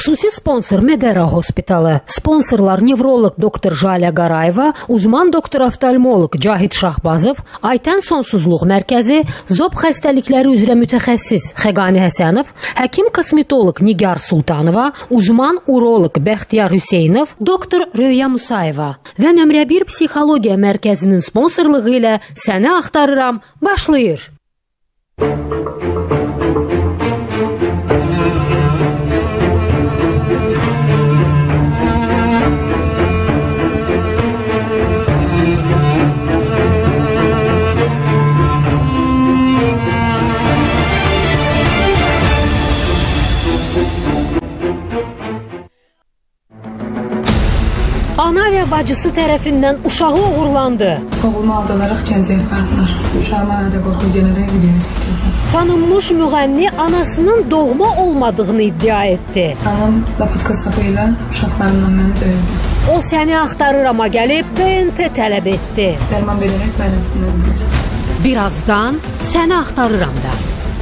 Xüsusi sponsor Medera Hospitalı. Sponsorlar nevroloq doktor Jalə Qarayeva, uzman doktor oftalmoloq Cahid Şahbazov, Aytən Sonsuzluq Mərkəzi, zob xəstəlikləri üzrə mütəxəssis Xəqani Həsənov, həkim kosmetoloq Nigar Sultanova, uzman uroloq Bəxtiyar Hüseynov, doktor Röya Musayeva və nömrə 1 Psixologiya Mərkəzinin sponsorluğu ilə Səni Axtarıram başlayır. Ana və bacısı tərəfindən uşağı uğurlandı. Oğlumu aldalaraq Gəncəyə apardılar. Uşağıma hədə qorxu gələrək videonu çəkdirdi. Tanınmış müğənni anasının doğma olmadığını iddia etdi. Anam lapatka sapı ilə uşaqlarımla məni döyürdü. O Səni Axtarırama gəlib BNT tələb etdi. Dərman verərək məni öldürdü. Birazdan Səni Axtarıram da.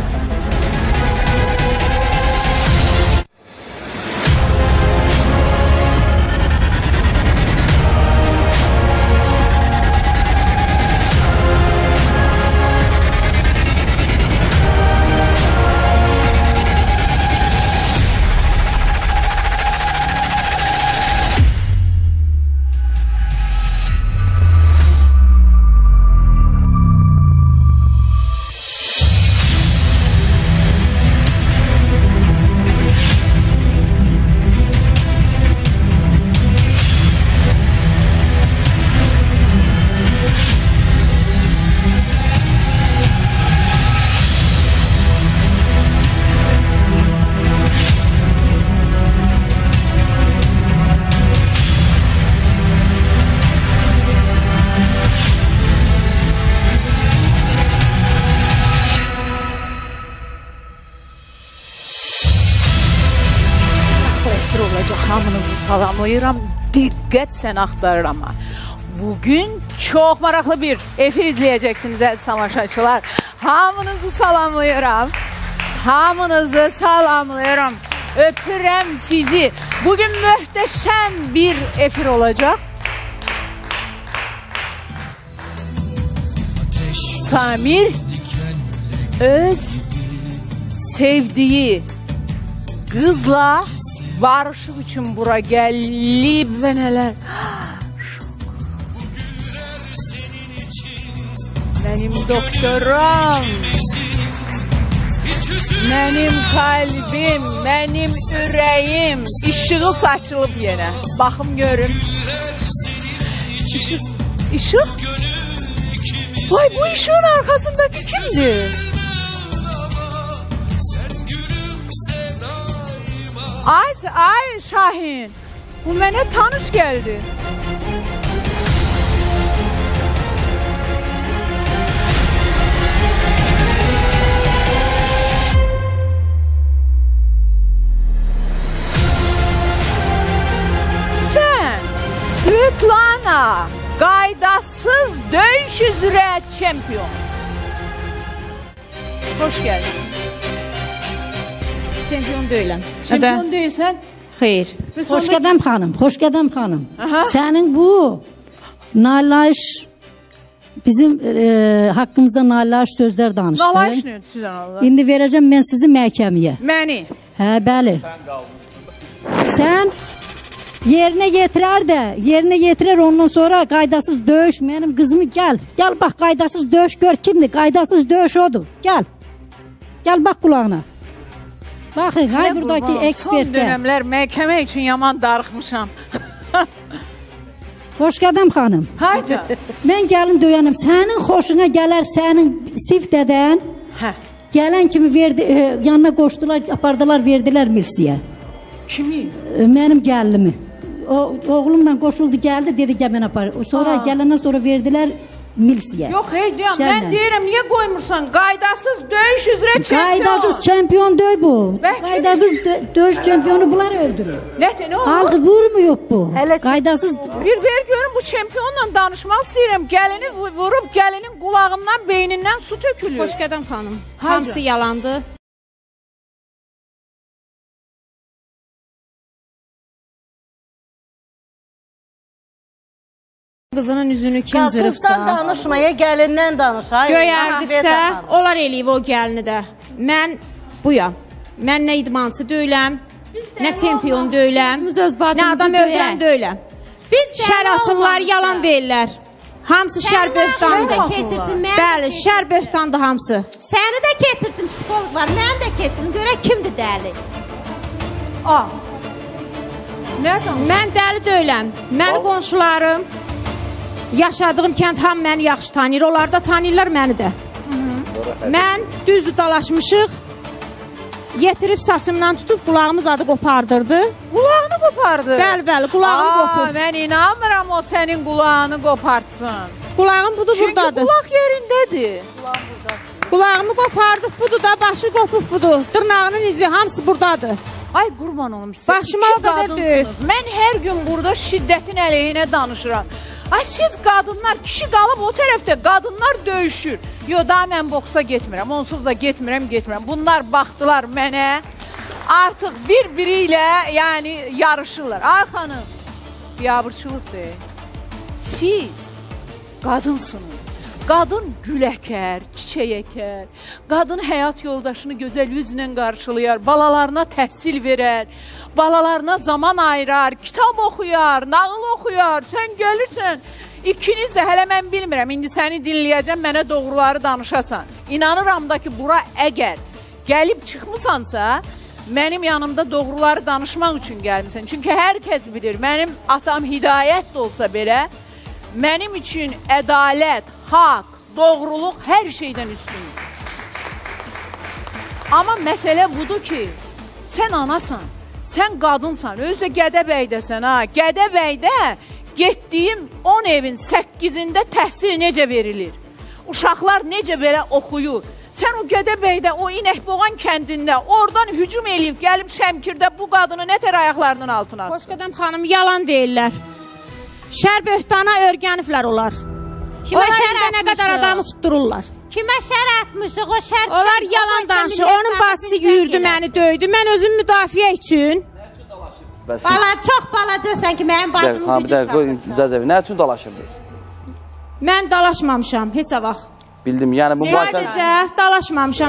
Hamınızı salamlayıram. Diqqət Səni Axtarıram. Bugün çox maraqlı bir efir izləyəcəksiniz əziz tamaşaçılar. Hamınızı salamlayıram. Hamınızı salamlayıram. Öpürəm sizi. Bugün möhtəşəm bir efir olacaq. Samir öz sevdiyi qızla barışıq üçün bura gəlib və nələr. Mənim doktoram, mənim kalbim, mənim ürəyim, işığı saçılıb yenə. Baxım görün. İşıq? Vay, bu işığın arxasındakı kimdir? Ay Şahin, bu mənə tanış gəldi. Sən, Svetlana, qaydasız döyüş üzrə çempion. Hoş gəldin. Çempion deyiləm. Çempion deyilsən? Xeyr. Xoş qədəm xanım, xoş qədəm xanım. Sənin bu nalayiş, bizim haqqımızda nalayiş sözlər danışdı. Nalayiş nə sizə Allah? İndi verəcəm mən sizi məhkəməyə. Məni? Hə, bəli. Sən yerinə yetirər ondan sonra qaydasız döyüş, mənim qızımı gəl. Gəl bax, qaydasız döyüş gör kimdir, qaydasız döyüş odur. Gəl. Gəl bax qulağına. Baxın, hay buradakı ekspertlər. Son dönəmlər məhkəmə üçün yaman darıxmışam. Xoş qədəm xanım. Hayca. Mən gəlin döyənəm. Sənin xoşuna gələr, sənin sif dədən. Gələn kimi yanına qoşdular, apardılar, verdilər milsiyə. Kimi? Mənim gəlinimi. Oğlumla qoşuldu, gəldi, dedi gəl mən aparım. Sonra gələndən sonra verdilər milsiyə. Yox, hey deyəm, mən deyirəm, niyə qoymursan? Qaydasız döyüş üzrə çempion. Qaydasız çempion döy bu. Qaydasız döyüş çempionu bunlar öldürür. Nə olur? Halkı vurmuyor bu. Qaydasız. Bir ver görün, bu çempionla danışmaq istəyirəm. Gəlini vurub, gəlinin qulağından, beynindən su tökülür. Xoş qədəm xanım. Hamısı yalandı. qızının üzünü kim cırıbsa. Qızdan danışmaya, gəlindən danış. Göyərdibsə, onlar eləyib o gəlini də. Mən buyam. Mən nə idmançı deyiləm, nə çempion deyiləm, nə adam öldürən deyiləm. Şər atırlar, yalan deyirlər. Hamısı şər böhtandır. Bəli, şər böhtandır hamısı. Səni də keçirdim psixologlar, mən də keçirdim. Görək kimdir dəli. Mən dəli deyiləm. Məni qonşularım, yaşadığım kənd hamı məni yaxşı tanıyır. Onlar da tanıyırlar məni də. Mən düzdür dalaşmışıq. Yetirib saçımdan tutub qulağımız adı qopardırdı. Qulağını qopardı? Bəli, qulağım qopur. Mən inanmıram o sənin qulağını qopartsın. Qulağım budur buradadır. Çünki qulaq yerindədir. Qulağımı qopardıq budur da, başı qopub budur. Dırnağının izi hamısı buradadır. Ay qurban olum sizə. Başıma o qədər böyük. Mən hər gün burada şiddətin əleyhinə danışıram. Ay siz qadınlar, kişi qalıb o tərəfdə, qadınlar döyüşür. Yo, daha mən boksa getmirəm, onsuz da getmirəm. Bunlar baxdılar mənə, artıq bir-biri ilə yəni yarışırlar. Ay xanım, biabırçılıqdır. Siz qadınsınız. Qadın gül əkər, çiçək əkər. Qadın həyat yoldaşını gözəl üzlə qarşılayar, balalarına təhsil verər, balalarına zaman ayırar, kitab oxuyar, nağıl oxuyar. Sən gəlirsən, ikiniz də hələ mən bilmirəm, indi səni dinləyəcəm, mənə doğruları danışasan. İnanıram da ki, bura əgər gəlib çıxmısansa, mənim yanımda doğruları danışmaq üçün gəlmirsən. Çünki hər kəs bilir, mənim atam hidayət də olsa belə, mənim üçün ədalət, haqq, doğruluq hər şeydən üstündür. Amma məsələ budur ki, sən anasan, sən qadınsan, özü də Gədəbəydəsən, ha. Gədəbəydə getdiyim 10 evin 8-ində təhsil necə verilir? Uşaqlar necə belə oxuyur? Sən o Gədəbəydə, o İnəkboğan kəndində, oradan hücum eləyib, gəlib Şəmkirdə bu qadını nətər ayaqlarının altına atdı? Xoşqədəm xanım, yalan deyirlər. Şər böhtana örgəniblər onlar. Onlar nə qədər adamı tuttururlar. Kimə şər atmışıq, o şər... Onlar yalan danışır. Onun bacısı yürüdü, məni döydü. Mən özüm müdafiə üçün. Çox balacasan ki, mənim bacımı gücü Nə üçün dalaşırdınız? Mən dalaşmamışam, heç vaxt. Bildim, yəni bu başa... Sadəcə dalaşmamışam.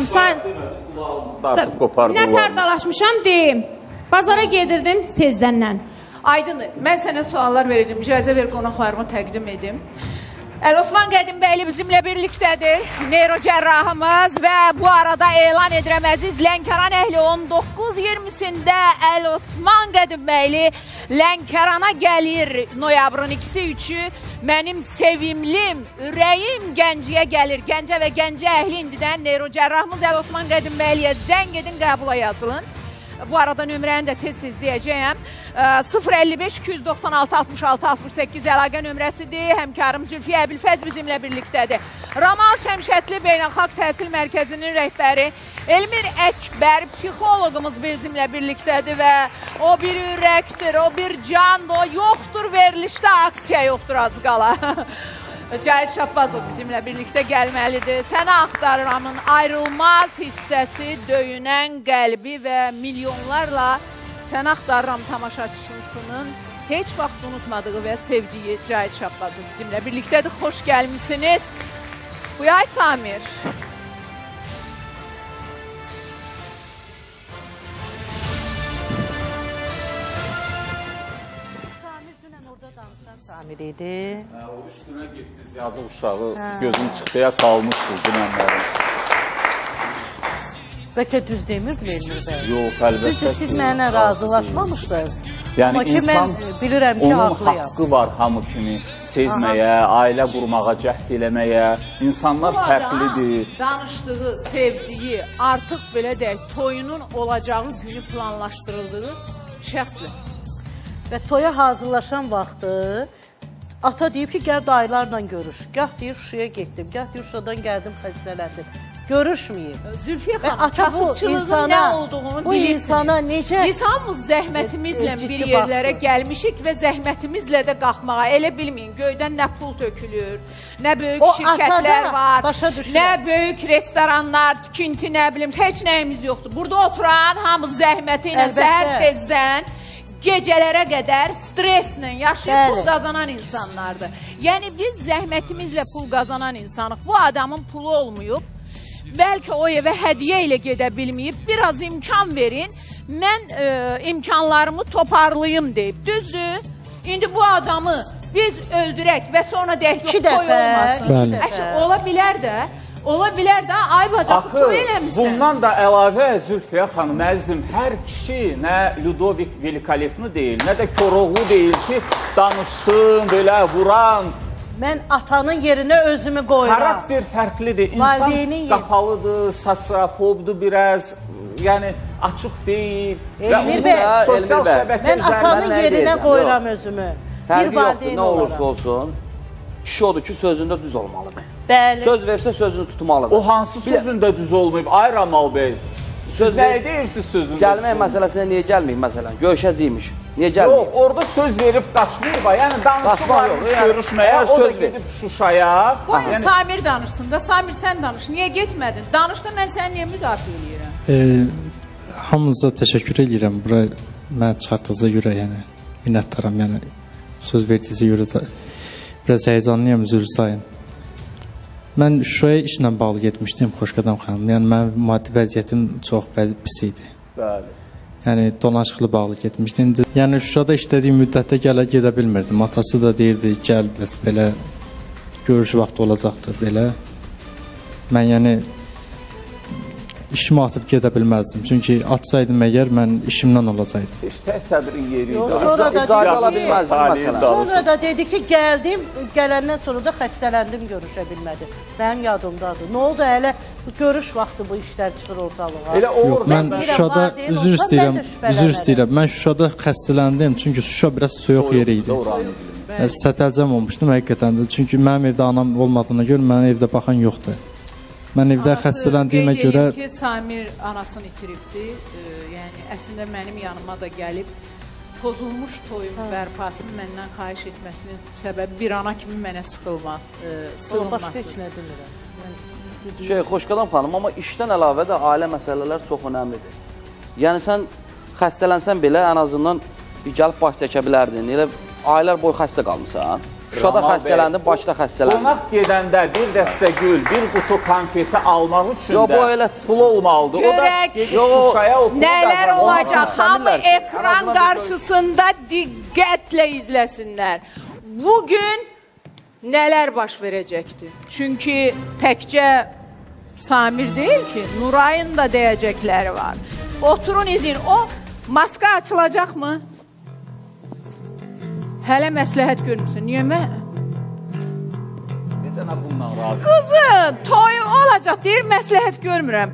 Nətər dalaşmışam, deyim. Bazara gedirdim tezdəndən. Aydındır, mən sənə suallar verəcəm, icazə ver qonaqlarımı təqdim edim. Osman Qədimbəli bizimlə birlikdədir, neyrocərrahımız və bu arada elan edirəm əziz Lənkəran əhli 19-20-sində Osman Qədimbəli Lənkərana gəlir noyabrın 2-3-ü. Mənim sevimlim, ürəyim Gəncəyə gəlir. Gəncə və Gəncə əhli indidən neyrocərrahımız Osman Qədimbəliyə zəng edin, qəbula yazılın. Bu arada nömrəni də tez-tez deyəcəyəm. 055-296-66-68 əlaqə nömrəsidir. Həmkarım Zülfiyə Əbilfəz bizimlə birlikdədir. Ramal Şəmşətli Beynəlxalq Təhsil Mərkəzinin rəhbəri Elmir Əkbər psixoloqumuz bizimlə birlikdədir və o bir ürəkdir, o bir candır, o yoxdur verilişdə, aksiya yoxdur az qala. Cahit Şahbazov bizimlə birlikdə gəlməlidir. Səni axtarıramın ayrılmaz hissəsi, döyünən qəlbi və milyonlarla Səni axtarıram tamaşaçısının heç vaxt unutmadığı və sevdiyi Cahit Şahbazov bizimlə birlikdədir. Xoş gəlmişsiniz. Buyay Samir. Samir idi. O üstünə getdiniz, yazıq uşağı gözüm çıxdıya salmışdır dünənlərin. Bəlkə düz demirdim Elmir bəy. Yox, əlbəttə. Düzdür, siz mənə razılaşmamışdınız. Yəni insan, bilirəm ki, onun haqqı var hamı kimi sezməyə, ailə qurmağa, cəhd eləməyə. İnsanlar fərqlidir. Danışdığı, sevdiyi, artıq belə deyək, toyunun olacağı günü planlaşdırıldığı şəxslə. Və toya hazırlaşan vaxtı ata deyib ki, gəl dayılarla görüş. Gah deyir Şuşaya getdim, gah deyir Şuşadan gəldim xəstələndim. Görüşməyib. Zülfiyə xanım, kasıbçılığın nə olduğunu bu insana necə... Biz hamımız zəhmətimizlə bir yerlərə gəlmişik və zəhmətimizlə də qalxmağa. Elə bilməyin, göydən nə pul tökülür, nə böyük şirkətlər var, nə böyük restoranlar, tikinti, nə bilim, heç nəyimiz yoxdur. Burada oturan hamımız zəhməti ilə səhər tezdən gecələrə qədər streslə yaşayıb pul qazanan insanlardır. Yəni biz zəhmətimizlə pul qazanan insanıq. Bu adamın pulu olmayıb. Bəlkə o evə hədiyyə ilə gedə bilməyib. Biraz imkan verin. Mən imkanlarımı toparlayım deyib. Düzdür? İndi bu adamı biz öldürək və sonra deyək ki, toy olmasın. Ola bilər də. Ola bilər də, ay bacaq, toy eləmişsən. Bundan da əlavə Zülfiyə xanım, əzizim, hər kişi nə Ludovik Velikolepni deyil, nə də Koroğlu deyil ki, danışsın, belə vuran. Mən atanın yerinə özümü qoyuram. Xarakter fərqlidir, insan qapalıdır, satrafobdur biraz, yəni açıq deyil. Sosial şəbəkə mən atanın yerinə qoyuram özümü. Fərqi yoxdur, nə olursa olsun. Kişi odur ki, sözündə düz olmalıdır. Bəli. Söz versə sözünü tutmalıdır. O hansı sözündə düz olmayıb? Ay Ramal bəy, siz nəyə deyirsiniz sözündə? Gəlmək məsələsinə niyə gəlməyib məsələn? Görüşəcəymiş. Niyə gəlməyib? Yox, orada söz verib qaçmayıb. Yəni danışıqlarmış görüşməyə, o da gedib Şuşaya. Qoyun Samir danışsın da, Samir sən danış. Niyə getmədin? Danış da mən səni niyə müdafiə edirəm? Hamınıza təşəkkür edirəm. Bura mən çatdığınıza görə, yəni minnətdaram. Yəni söz verdiyinizə görə də biraz həyəcanlıyam, üzr sayın. Mən Şuşaya işlə bağlı getmişdim, Xoşqədəm xanım. Yəni mənim maddi vəziyyətim çox pis idi. Bəli. Yəni dolanışıqlı bağlı getmişdim. Yəni Şuşada işlədiyim müddətdə gedə bilmirdim. Atası da deyirdi, gəl, bəs belə görüş vaxtı olacaqdır, belə. Mən yəni işimi atıb gedə bilməzdim. Çünki atsaydım əgər mən işimdən olacaqdım. Heç təsəvvürün yeri idi. İcazə ala bilməzdim məsələn. Sonra da dedi ki, gəldim, gələndən sonra da xəstələndim, görüşə bilmədim. Mənim yadımdadır. Nə oldu, hələ görüş vaxtı bu işlər çıxır ortalığa. Yox, mən Şuşada, üzr istəyirəm, mən Şuşada xəstələndim. Çünki Şuşa biraz soyuq yeri idi. Sətəlcəm olmuşdum həqiqətən də. Çünki mənim evdə anam olmadığına görə mənim evdə baxan yoxdur. Mən evdə xəstələndiyimə görə... Qeyd edeyim ki, Samir anasını itiribdi. Yəni, əslində mənim yanıma da gəlib pozulmuş toyun bərpasını məndən xahiş etməsinin səbəbi bir ana kimi mənə sığılması. Başqa heç nə demirəm. Xoşqədəm xanım, amma işdən əlavə də ailə məsələlər çox önəmlidir. Yəni, sən xəstələnsən belə ən azından gəlib baş çəkə bilərdin. Elə aylar boyu xəstə qalmışsan. Şuşada xəstələndin, Bakıda xəstələndin. Qonaq gedəndə bir dəstə gül, bir qutu konfeti almaq üçün də pul olmalıdır. Görək, nələr olacaq, hamı ekran qarşısında diqqətlə izləsinlər. Bugün nələr baş verəcəkdir? Çünki təkcə Samir deyil ki, Nurayın da deyəcəkləri var. Oturun izin, o maska açılacaqmı? Hələ məsləhət görmürsün. Niyə mən? Bir dənə bundan razı. Qızım, toy olacaq deyir, məsləhət görmürəm.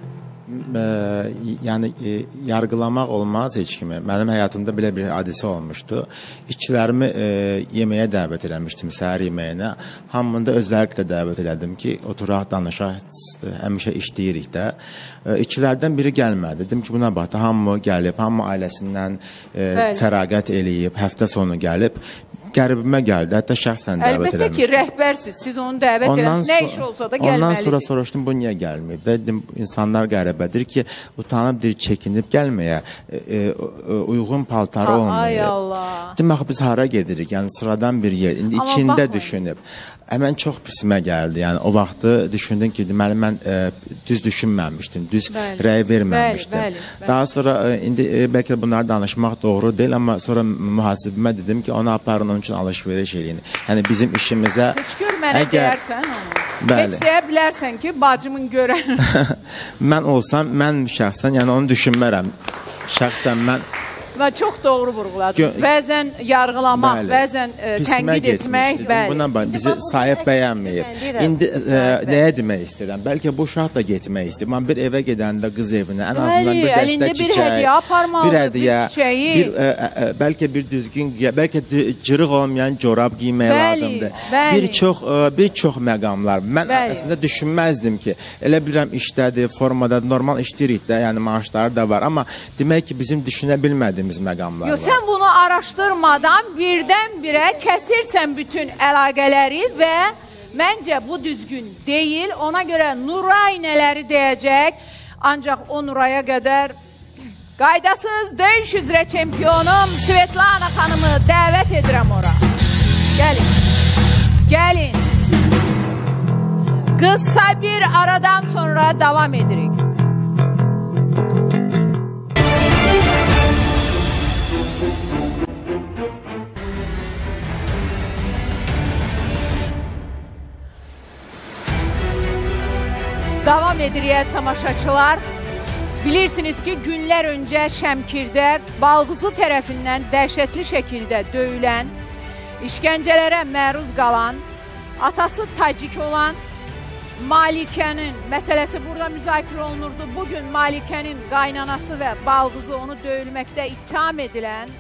Yəni, yargılamaq olmaz heç kimi. Mənim həyatımda belə bir hadisə olmuşdu. İşçilərimi yeməyə dəvət eləmişdim, səhər yeməyinə. Hamında özlərlə dəvət elədim ki, oturaq, danışaq, həmişə işləyirik də. İşçilərdən biri gəlmədi. Dedim ki, buna bax, hamı gəlib, hamı ailəsindən fəraqət eləyib, həftə sonu gəlib. Qəribimə gəldi, hətta şəxsən dəvət eləmişdim. Əlbəttə ki, rəhbərsiz, siz onu dəvət eləmişsiniz, nə iş olsa da gəlməlidir. Ondan sonra soruşdum, bu niyə gəlməyib? Və dedim, insanlar qəribədir ki, utanıbdır, çəkinib gəlməyə, uyğun paltarı olmayıb. Ay Allah. Dedim, axı biz hara gedirik, yəni sıradan bir yer, indi içində düşünüb. Mən çox pisimə gəldi, yəni o vaxtı düşündüm ki, deməli mən düz düşünməmişdim, düz rəy verməmişdim. Daha sonra, indi bəlkə də bunları danışmaq doğru deyil, amma sonra mühasibimə dedim ki, onu aparın, onun üçün alış-veriş eləyin. Yəni bizim işimizə... Heç gör mənə deyərsən onu. Heç deyə bilərsən ki, bacımın görən... Mən olsam, mən şəxsən, yəni onu düşünmərəm. Şəxsən mən... Və çox doğru vurğuladınız. Bəzən yargılamaq, bəzən tənqid etmək, bizi sahib bəyənməyib. İndi nəyə demək istəyirəm? Bəlkə bu uşaq da getmək istəyir. Mən bir evə gedəndə qız evinə, ən azından bir dəstək çiçək, bir hədiyyə, bəlkə bir düzgün, bəlkə cırıq olmayan corab giymək lazımdır. Bir çox məqamlar. Mən əslində düşünməzdim ki, elə bilirəm işdədir, formada, normal işləyirik də, yəni maaşları da var. Amma demək ki, bizim düşünə bilmədiyimiz məqamlar var. Sən bunu araşdırmadan birdən-birə kəsirsən bütün əlaqələri və məncə bu düzgün deyil. Ona görə Nuray nələri deyəcək, ancaq o Nuraya qədər Qaydasız döyüş üzrə çempionum Svetlana xanımı dəvət edirəm ora. Gəlin. Gəlin. Qısa bir aradan sonra davam edirik. Davam edirik tamaşaçılar. Bilirsiniz ki, günlər öncə Şəmkirdə baldızı tərəfindən dəhşətli şəkildə döyülən, işgəncələrə məruz qalan, atası tacik olan Malikənin məsələsi burada müzakirə olunurdu. Bugün Malikənin qaynanası və baldızı onu döyülməkdə ittiham edilən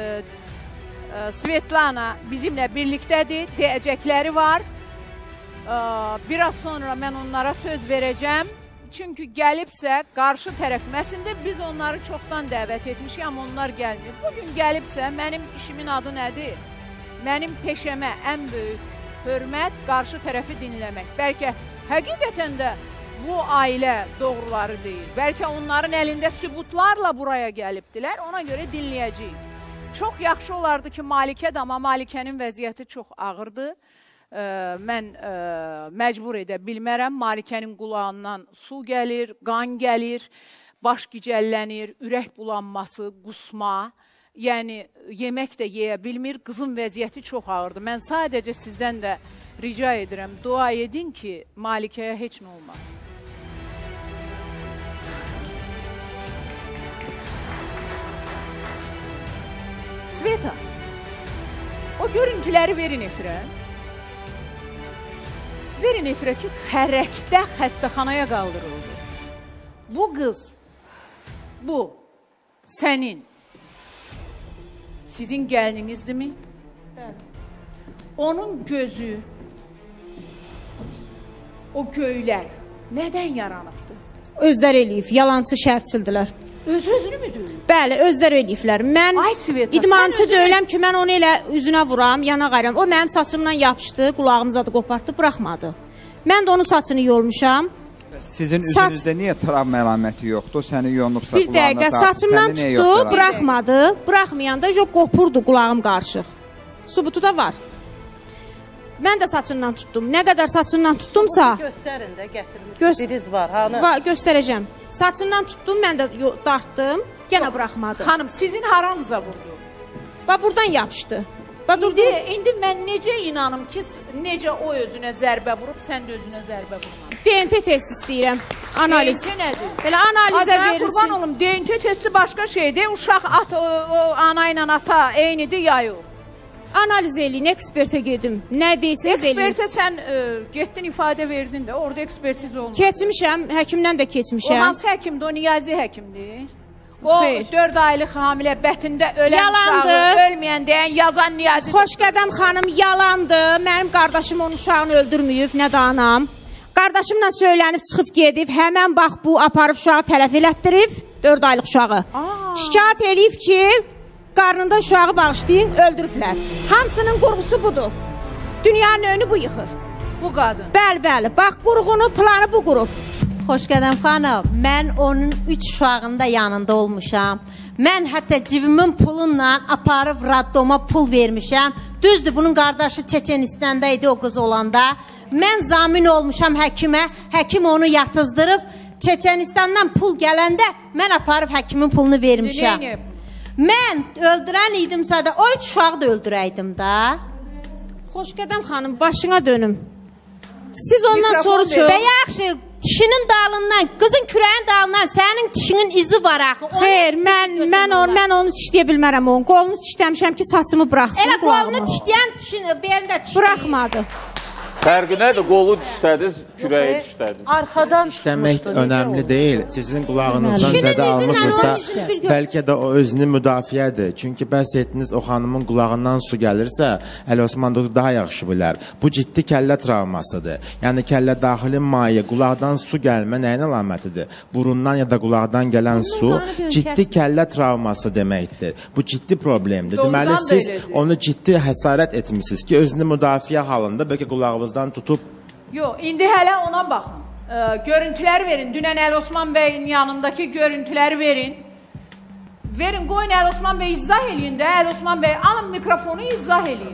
Svetlana bizimlə birlikdədir, deyəcəkləri var. Biraz sonra mən onlara söz verəcəm. Çünki gəlibsə, qarşı tərəfməsində biz onları çoxdan dəvət etmişik, amma onlar gəlmir. Bugün gəlibsə, mənim işimin adı nədir? Mənim peşəmə ən böyük hörmət qarşı tərəfi dinləmək. Bəlkə həqiqətən də bu ailə doğruları deyil. Bəlkə onların əlində sübutlarla buraya gəlibdilər, ona görə dinləyəcəyik. Çox yaxşı olardı ki, Malikədir, amma Malikənin vəziyyəti çox ağırdır. Mən məcbur edə bilmərəm. Malikənin qulağından su gəlir, qan gəlir, baş gicəllənir, ürək bulanması, qusma, yəni yemək də yeyə bilmir. Qızın vəziyyəti çox ağırdır. Mən sadəcə sizdən də rica edirəm, dua edin ki, Malikəyə heç nə olmaz. Sveta, o görüntüləri verin efirə. Verin efirə ki, xərəkdə xəstəxanaya qaldırıldı. Bu qız, bu sənin, sizin gəlininizdirmi? Onun gözü, o göylər nədən yaranıbdır? Özlər eləyib, yalancı şərçildilər. Öz-özünü mü döyülür? Bəli, özlər eləyiblər. Mən idmançı deyiləm ki, mən onu elə üzünə vuram, yana qayram. O mənim saçımdan yapışdı, qulağımıza da qopartdı, buraxmadı. Mən də onun saçını yolmuşam. Sizin üzünüzdə niyə travma əlaməti yoxdur? Səni yonubsa bir dəqiqə, saçımdan tutdu, buraxmadı. Buraxmayanda qopurdu qulağım qarışıq. Subutu da var. Mən də saçından tutdum. Nə qədər saçından tutdumsa... Göstərin də, gətirmişsiniz. Biriz var, hanı? Göstərəcəm. Saçından tutdum, mən də dartdım, yenə buraxmadı. Xanım, sizin haranıza vurdu? Bax, buradan yapışdı. İndi mən necə inanım ki, necə o özünə zərbə vurub, sən də özünə zərbə vurmadın? DNT testi istəyirəm, analiz. DNT nədir? Belə analizə verilsin. Qurban olum, DNT testi başqa şeydir. Uşaq ana ilə ata eynidir ya yox? Analiz eləyin, ekspertə gedim. Nə deyirsiniz eləyin. Ekspertə sən getdin, ifadə verdin də, orada ekspertiz olmadı. Keçmişəm, həkimdən də keçmişəm. O hansı həkimdir? O Niyazi həkimdir. O 4 aylıq hamilə bətində ölən uşağı, ölməyən deyən, yazan Niyazi. Xoşqədəm xanım, yalandı. Mənim qardaşım onun uşağını öldürməyib, nə də anam. Qardaşımla söylənib, çıxıb gedib, həmən bax bu aparıb uşağı tələf elətdirib, 4 aylıq uşağı. Şikayət eləyib ki, qarnında uşağı bağışlayın, öldürüblər. Hamısının qurğusu budur. Dünyanın önünü bu yıxır. Bu qadın. Bəli, bəli. Bax, qurğunu, planı bu qurub. Xoşqədəm xanım, mən onun 3 uşağında yanında olmuşam. Mən hətta cibimin pulunla aparıb raddoma pul vermişəm. Düzdür, bunun qardaşı Çeçenistanda idi o qız olanda. Mən zamin olmuşam həkimə, həkim onu yatızdırıb. Çeçenistandan pul gələndə mən aparıb həkimin pulunu vermişəm. Mən öldürən idimsə də o 3 uşağı da öldürəydim da. Xoşqədəm xanım, başına dönüm. Siz ondan soru çöz. Və yaxşı, dişinin dalından, qızın kürəyin dalından sənin dişinin izi var axı. Xeyr, mən onu dişləyə bilmərəm onun. Qolunu dişləmişəm ki, saçımı buraxsın. Elə qolunu dişləyən dişini, belində dişləyir. Buraxmadı. Fərqi nədir? Qolu dişlədiniz, kürəyi dişlədiniz. Arxadan dişləmək önəmli deyil. Sizin qulağınızdan zədə almışsınızsa, bəlkə də o özünü müdafiədir. Çünki bəhs etdiniz, o xanımın qulağından su gəlirsə, Əli Osman daha yaxşı bilər. Bu ciddi kəllə travmasıdır. Yəni kəllə daxili maye, qulaqdan su gəlmə nəyin əlamətidir? Burundan ya da qulaqdan gələn su ciddi kəllə travması deməkdir. Bu ciddi problemdir. Deməli, siz onu ciddi həsarət etmişsiniz ki, özünü müdafiə halında bəlkə qulağınız tutub. Yox, indi hələ ona baxın. Görüntüləri verin. Dünən Əli Osman bəyin yanındakı görüntüləri verin. Verin, qoyun Əli Osman bəy izah eləyin də. Əli Osman bəy, alın mikrofonu izah eləyin.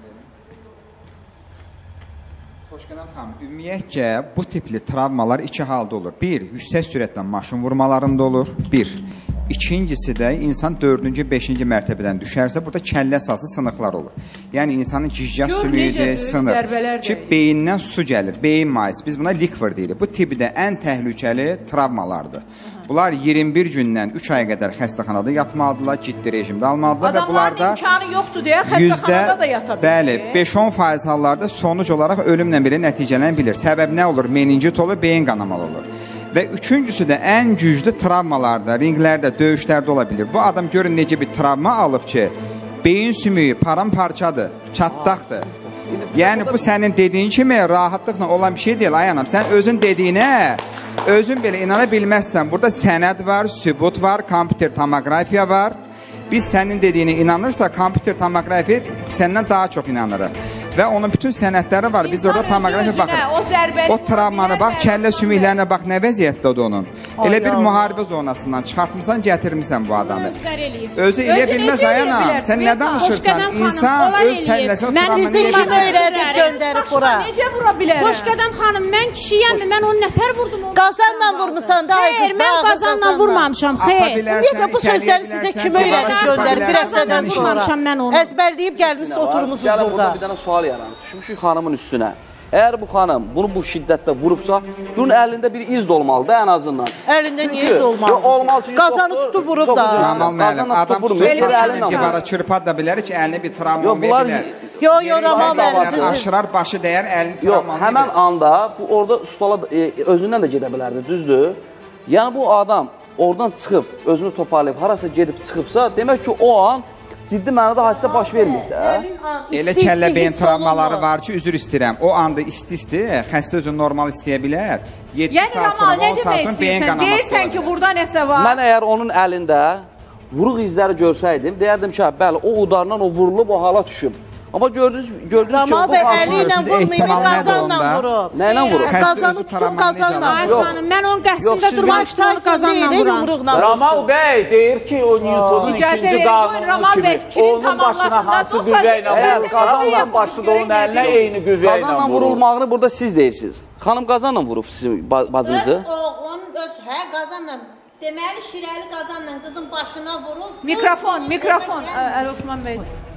Xoşqənəm xanım, ümumiyyətcə bu tipli travmalar iki halda olur. Bir, yüksək sürətlə maşın vurmalarında olur. Bir. İkincisi də insan 4-cü, 5-ci mərtəbədən düşərsə, burada kəllə əsaslı sınıqlar olur. Yəni insanın gicgah sümüyüdür, sınır ki, beyindən su gəlir, beyin mayısı. Biz buna likvor deyirik. Bu tipi də ən təhlükəli travmalardır. Bunlar 21 gündən 3 aya qədər xəstəxanada yatmalıdırlar, ciddi rejimdə almalıdırlar və bunlarda imkanı yoxdur deyə xəstəxanada da yata bilir. Bəli, 5-10% hallarda sonuc olaraq ölümlə belə nəticələnə bilir. Səbəb nə olur? Meningit olur, beyin qanamalı olur. Və üçüncüsü də ən güclü travmalarda, ringlərdə, döyüşlərdə ola bilir. Bu adam görün necə bir travma alıb ki, beyin sümüyü paramparçadır, çatdaqdır. Yəni bu sənin dediyin kimi rahatlıqla olan bir şey deyil. Ay anam, sən özün dediyinə özün belə inana bilməzsən. Burada sənəd var, sübut var, kompüter tomografiya var. Biz sənin dediyinə inanırsa, kompüter tomografiya səndən daha çox inanırıq. Və onun bütün sənədləri var. Biz orada tomografiya baxırıq. O travmanı bax, kəllə sümüklərinə bax, nə vəziyyətdədir onun. Elə bir müharibə zonasından çıxartmışsan, gətirmirsən bu adamı. Özü eləyə bilməz ayanam. Sən nə danışırsan? İnsan öz kəlləsi o travmanı öyrədib göndərib bura. Necə vura bilərəm? Xoşqədəm xanım, mən kişiyəm, mən onu nətər vurdum? Qazanla vurmusan da. Xeyr, mən qazanla vurmamışam, xeyr. Niyə bu sözləri sizə kimi öyrədib göndərib? Bir həftədən sonra. Əzbərləyib gəlmişsiniz, oturmusunuz burada. Düşmüşük xanımın üstünə. Əgər bu xanım bunu bu şiddətdə vurubsa, bunun əlində bir iz də olmalıdır ən azından. Əlində niyə iz olmalıdır? Qazanı tutub vurub da. Ramal müəllim, adam tutub divara çırpar da bilər ki, əlinə bir travma verirlər. Yox, Ramal müəllim. Aşırar, başı dəyər, əlini travma verir. Həmən anda bu orada ustala özündən də gedə bilərdi, düzdür? Yəni bu adam oradan çıxıb, özünü toparlayıb, harasa gedib çıxıbsa, demək ki, o an ciddi mənada hadisə baş vermir də. Elə kəllə beyin travmaları var ki, üzr istəyirəm. O anda isti-isti, xəstə özünü normal istəyə bilər. 7 saat sonra, 10 saat sonra beyin qanaması var. Deyirsən ki, burada nəsə var. Mən əgər onun əlində vuruq izləri görsəydim, deyərdim ki, bəli, o udarla o vurulub, o hala düşüb. Amma gördünüz ki, bu əliylə vurmayıb, qazanla vurub. Nə ilə vurub? Qazanı tutub, qazanla vurub. Mən onun qəsdində durmamışdım, onu qazanla vuram. Ramal bəy deyir ki, o Newtonun ikinci qanunu kimi, onun başına hansı qüvvə ilə vurur? Qazanla başladı onun əlinə eyni qüvvə ilə vurur. Qazanla vurulmağını burada siz deyirsiniz. Xanım qazanla vurub sizin bacınızı? Oğlun qazanla. Deməli, Şirəli qazanla qızın başına vurub. Mikrofon, Əli Osman bəy.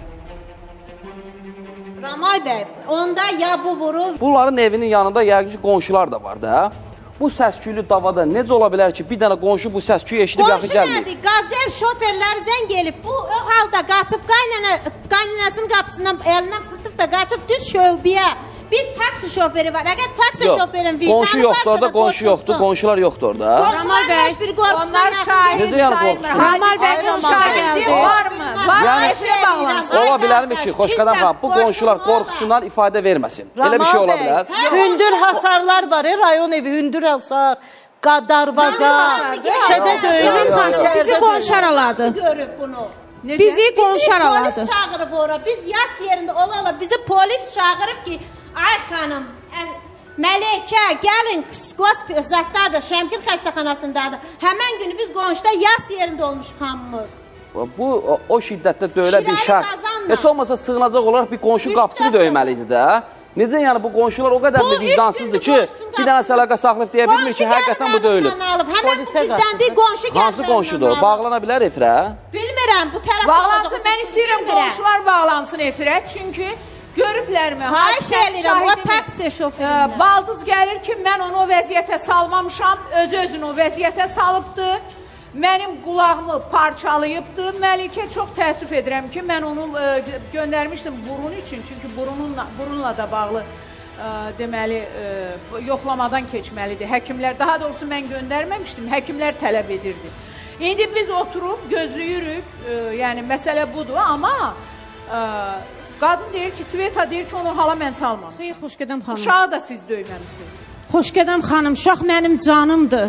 Ramay bəy, onda ya bu vurur. Bunların evinin yanında yəqin ki, qonşular da var da. Bu səsküylü davada necə ola bilər ki, bir dənə qonşu bu səsküyü eşidib yaxın gəlməyib? Qonşu nədir? Qazel şoferlər zəng gelib. Bu o halda qaçıb qaynanasının qapısından əlindən pırtıb da qaçıb düz şöbiyə. Bir taksi şoförü var. Əgər taksi şoförün vicdanı qonşu yoxdur orada, qonşu yoxdur, qonşular yoxdur orada. Qonşular heç bir qorxusundan onlar şahid necə yəni qorxusun? Ramal bəyin şahidi varmı? Var mı? Eşə bağlansın. Ola bilərmi ki, Xoşqədəm xanım, bu qonşular qorxusundan ifadə verməsin? Elə bir şey ola bilər. Hündür hasarlar var, rayon evi, hündür hasar. Darvaza, şeydə döyülür. Bizi qonşu aralardı. Bizi qonşu aralardı. Polis çağırıb ora. Biz yas yerində ola bizi polis çağırıb ki, ay xanım, Mələkə, gəlin, Qoszatdadır, Şəmkir xəstəxanasındadır. Həmən günü biz qonşuda yas yerində olmuş xanımız. Bu, o şiddətdə döyülə bir şəxs. Heç olmasa sığınacaq olaraq bir qonşu qapısını döyməli idi də. Necə yəni bu qonşular o qədər bir vicdansızdır ki, bir dənə sələqə saxlayıb deyə bilmir ki, həqiqətən bu döyülür. Həmən bu bizdəndir, qonşu gəlməklə. Hansı qonşudur? Bağlana bilər efirə? Bilmirəm, bu tərəf bağlansın, mən istəyirəm qonşular bağlansın efirə, çünki görüblərmi? Xahiş edirəm, o taksi şoförü. Baldız gəlir ki, mən onu o vəziyyətə salmamışam, özünü o vəziyyətə salıbdır. Mənim qulağımı parçalayıbdı. Məlikə çox təəssüf edirəm ki, mən onu göndərmişdim burun üçün. Çünki burunla da bağlı deməli yoxlamadan keçməlidir. Həkimlər, daha doğrusu mən göndərməmişdim, həkimlər tələb edirdi. İndi biz oturub gözləyirik, yəni məsələ budur, amma qadın deyir ki, Sveta deyir ki, onu hala mən salmam. Xeyr, Xoşqədəm xanım. Uşağı da siz döyməmişsiniz. Xoşqədəm xanım, uşaq mənim canımdır.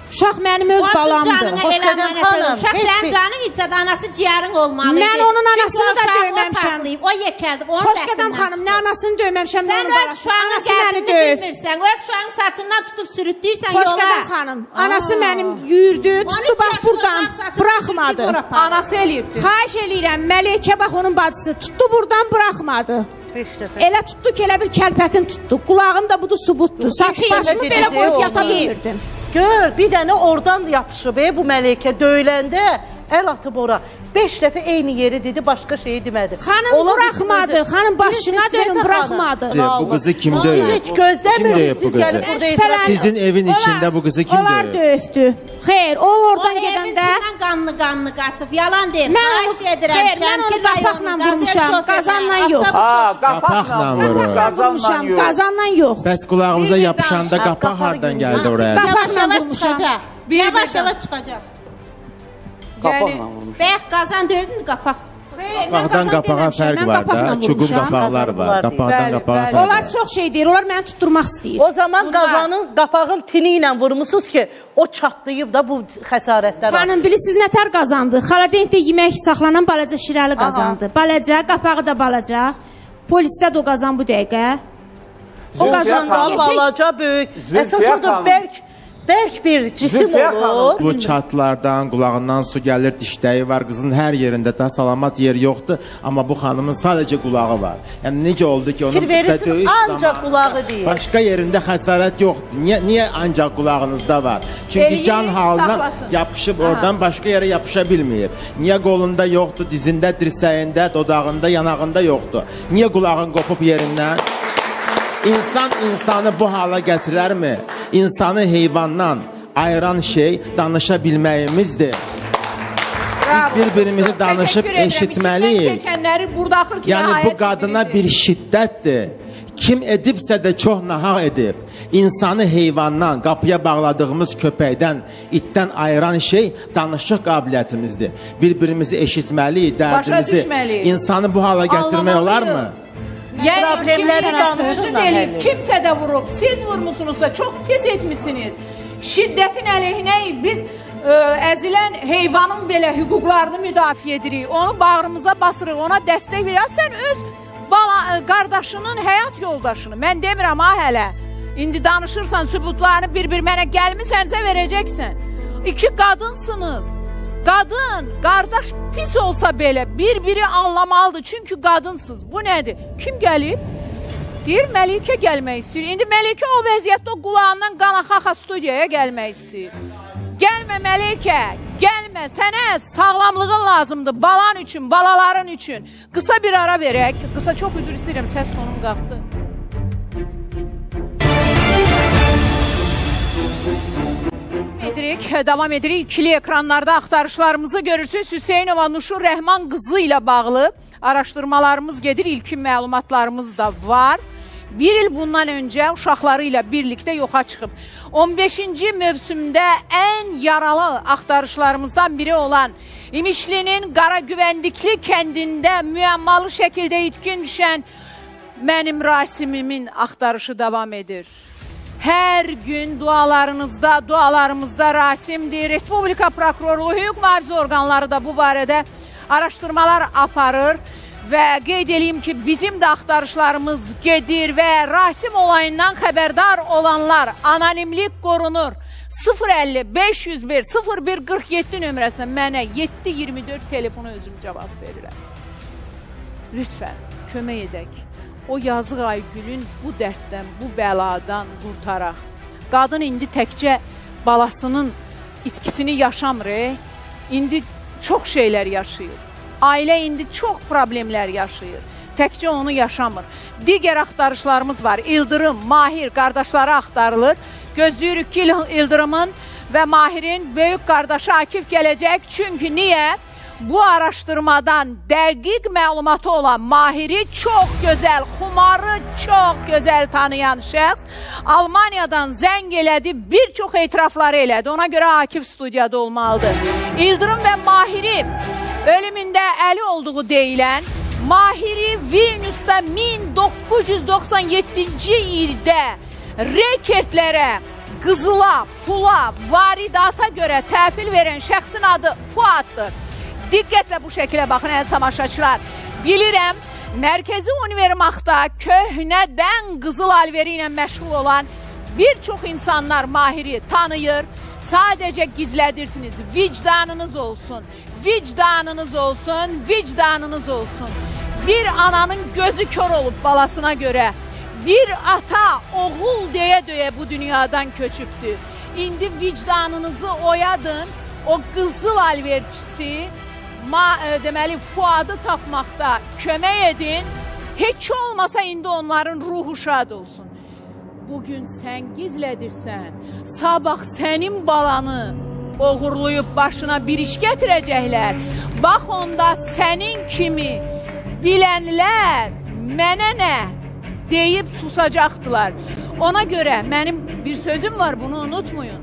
Uşaq mənim öz balamdır. Uşaq sənin canın içsə də anası ciyərin olmalı. Mən onun anasını da döyməmişəm. O yekəldib. Xoşqədəm xanım, nə anasını döyməmişəm, nə onun balası. Sən öz uşağını bilmirsən. Öz uşağın saçından tutub sürütdürsən yola. Xoşqədəm xanım, anası mənim yürüdü, tutdu bax buradan, buraxmadı. Anası eləyibdir. Xahiş eləyirəm, Məlikə bax onun bacısı, tutdu buradan, buraxmadı. Elə tutdu ki, elə bir kəlpətin tutdu. Qulağım da budur, subutdur. Saç başımı belə qoyub yata bilmirdim. Gör, bir dənə oradan yapışıb, bu Məlikə döyüləndə əl atıb ora. 5 dəfə eyni yeri dedi, başqa şeyi demədi. Xanım buraxmadı, xanım başına dönün, buraxmadı. Bu qızı kim döyüb? Kim döyüb bu qızı? Sizin evin içində bu qızı kim döyüb? Onlar döyübdü. Xeyr, o oradan gedəndə... O evin içindən qanlı qaçıb, yalan deyil. Xahiş edirəm, Şəmkir rayonunun qazanla qazanla yox. Qapaqla vurur. Qazanla yox. Bəs qulağımıza yapışanda qapaq hardan gəldi oraya? Yavaş-yavaş çıxacaq. Yavaş-yavaş çıxacaq. Qapaqla vurmuş. Bəyək qazan döydün, qapaq. Qapaqdan qapağa fərq var da, çuqur qapaqlar var. Qapaqdan qapağa fərq var. Onlar çox şey deyir, onlar məni tutturmaq istəyir. O zaman qazanın, qapağın tini ilə vurmuşsunuz ki, o çatlayıb da bu xəsarətlər. Xanım, bilirsiniz nətər qazandı? Xaladentdə yemək saxlanan balaca Şirəli qazandı. Balaca, qapağı da balaca. Polisdə də o qazan bu dəqiqə. O qazanda balaca, böyük. Əsas o da bərk bir cisim olur. Bu çatlardan, qulağından su gəlir, dişdəyi var. Qızın hər yerində də salamat yer yoxdur. Amma bu xanımın sadəcə qulağı var. Yəni necə oldu ki, onun döyüş ancaq qulağı deyil. Başqa yerində xəsarət yoxdur. Niyə ancaq qulağınızda var? Çünki can halına yapışıb oradan başqa yerə yapışa bilməyib. Niyə qolunda yoxdur, dizində, dirsəyində, dodağında, yanağında yoxdur? Niyə qulağın qopub yerindən? İnsan insanı bu hala gətirərmi? İnsanı heyvandan ayıran şey danışa bilməyimizdir. Biz bir-birimizi danışıb eşitməliyik. Yəni bu qadına bir şiddətdir. Kim edibsə də çox nahaq edib. İnsanı heyvandan, qapıya bağladığımız köpəkdən, itdən ayıran şey danışıq qabiliyyətimizdir. Bir-birimizi eşitməliyik, dərdimizi. İnsanı bu hala gətirmək olarmı? Yəni kimsə deyib, kimsə də vurub, siz vurmuşsunuzsa çox pis etmişsiniz. Şiddətin əleyhinəyik, biz əzilən heyvanın belə hüquqlarını müdafiə edirik, onu bağrımıza basırıq, ona dəstək veririk. Sən öz qardaşının həyat yoldaşını, mən demirəm ha hələ, indi danışırsan, sübutlarını bir-bir mənə gəlmisənsə verəcəksən. İki qadınsınız. Qadın, qardaş pis olsa belə bir-biri anlamalıdır. Çünki qadınsınız. Bu nədir? Kim gəlib? Deyir, Məlikə gəlmək istəyir. İndi Məlikə o vəziyyətdə o qulağından qanaxaxa studiyaya gəlmək istəyir. Gəlmə Məlikə, gəlmə. Sənə sağlamlığın lazımdır. Balan üçün, balaların üçün. Qısa bir ara verək. Qısa çox üzr istəyirəm, səs tonum qalxdı. Davam edirik. İkili ekranlarda axtarışlarımızı görürsünüz. Hüseynova Nuşur Rəhman qızı ilə bağlı araşdırmalarımız gedir. İlkin məlumatlarımız da var. Bir il bundan öncə uşaqları ilə birlikdə yoxa çıxıb. 15-ci mövsümdə ən yaralı axtarışlarımızdan biri olan İmişlinin Qaragüvəndikli kəndində müəmmalı şəkildə itkin düşən mənim Rasimimin axtarışı davam edir. Hər gün dualarımızda Rasimdir. Respublika prokurorluğu, hüquq mühafizə orqanları da bu barədə araşdırmalar aparır və qeyd edeyim ki, bizim də axtarışlarımız gedir və Rasim olayından xəbərdar olanlar anonimlik qorunur. 050 501 0147 nömrəsinə mənə 724 telefonu özüm cavab verirəm. Lütfən, kömək edək. O yazıq Aygülün bu dərddən, bu bəladan qurtaraq. Qadın indi təkcə balasının itkisini yaşamır. İndi çox şeylər yaşayır. Ailə indi çox problemlər yaşayır. Təkcə onu yaşamır. Digər axtarışlarımız var. İldırım, Mahir qardaşları axtarılır. Gözləyirik ki, İldırımın və Mahirin böyük qardaşı Akif gələcək. Çünki niyə? Bu araşdırmadan dəqiq məlumatı olan Mahiri çox gözəl, Xumarı çox gözəl tanıyan şəxs Almaniyadan zəng elədi, bir çox etirafları elədi. Ona görə Akif studiyada olmalıdır. İldırım və Mahiri ölümündə əli olduğu deyilən Mahiri Vilniusda 1997-ci ildə rekordlərə qızıla, pula, varidata görə təhvil verən şəxsin adı Fuaddır. Diqqətlə bu şəkilə baxın, əziz tamaşaçılar. Bilirəm, Mərkəzi Univermağda köhnədən qızıl alveri ilə məşğul olan bir çox insanlar Mahiri tanıyır. Sadəcə gizlədirsiniz. Vicdanınız olsun. Vicdanınız olsun. Vicdanınız olsun. Bir ananın gözü kör olub balasına görə. Bir ata oğul deyə-deyə bu dünyadan köçübdür. İndi vicdanınızı oyadın. O qızıl alverçisi deməli Fuadı tapmaqda kömək edin. Heç olmasa indi onların ruhu şad olsun. Bugün sən gizlədirsən, sabah sənin balanı oğurlayıb başına bir iş gətirəcəklər. Bax onda sənin kimi bilənlər mənə nə deyib susacaqdılar. Ona görə mənim bir sözüm var, bunu unutmayın.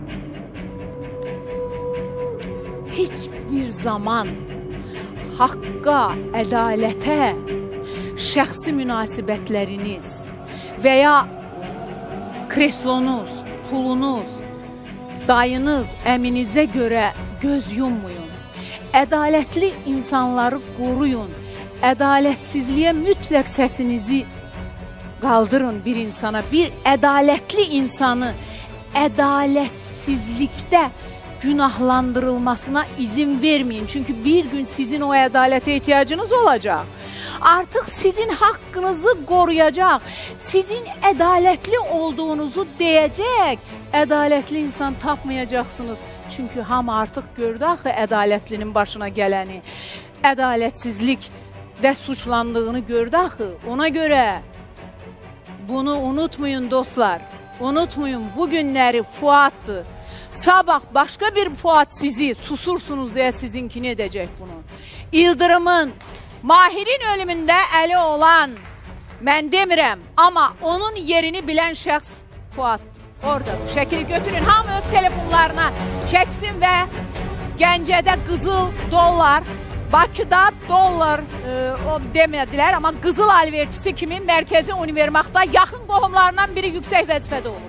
Heç bir zaman haqqa, ədalətə, şəxsi münasibətləriniz və ya kreslonuz, pulunuz, dayınız, əminizə görə göz yummayın. Ədalətli insanları qoruyun. Ədalətsizliyə mütləq səsinizi qaldırın bir insana. Bir ədalətli insanı ədalətsizlikdə günahlandırılmasına izin verməyin. Çünki bir gün sizin o ədalətə ehtiyacınız olacaq. Artıq sizin haqqınızı qoruyacaq, sizin ədalətli olduğunuzu deyəcək, ədalətli insan tapmayacaqsınız. Çünki hamı artıq gördü axı ədalətlinin başına gələni, ədalətsizlikdə suçlandığını gördü axı. Ona görə bunu unutmayın dostlar, unutmayın, bu günləri Fuaddır. Sabah başqa bir Fuad sizi susursunuz deyə sizinkini edəcək bunu. İldırımın, Mahirin ölümündə əli olan, mən demirəm, amma onun yerini bilən şəxs Fuaddır. Orada şəkili götürün, hamı öz telefonlarına çəksin və Gəncədə qızıl dollar, Bakıda dollar demədilər, amma qızıl alverçisi kimi Mərkəzi Univermağda yaxın qohumlarından biri yüksək vəzifədə olur.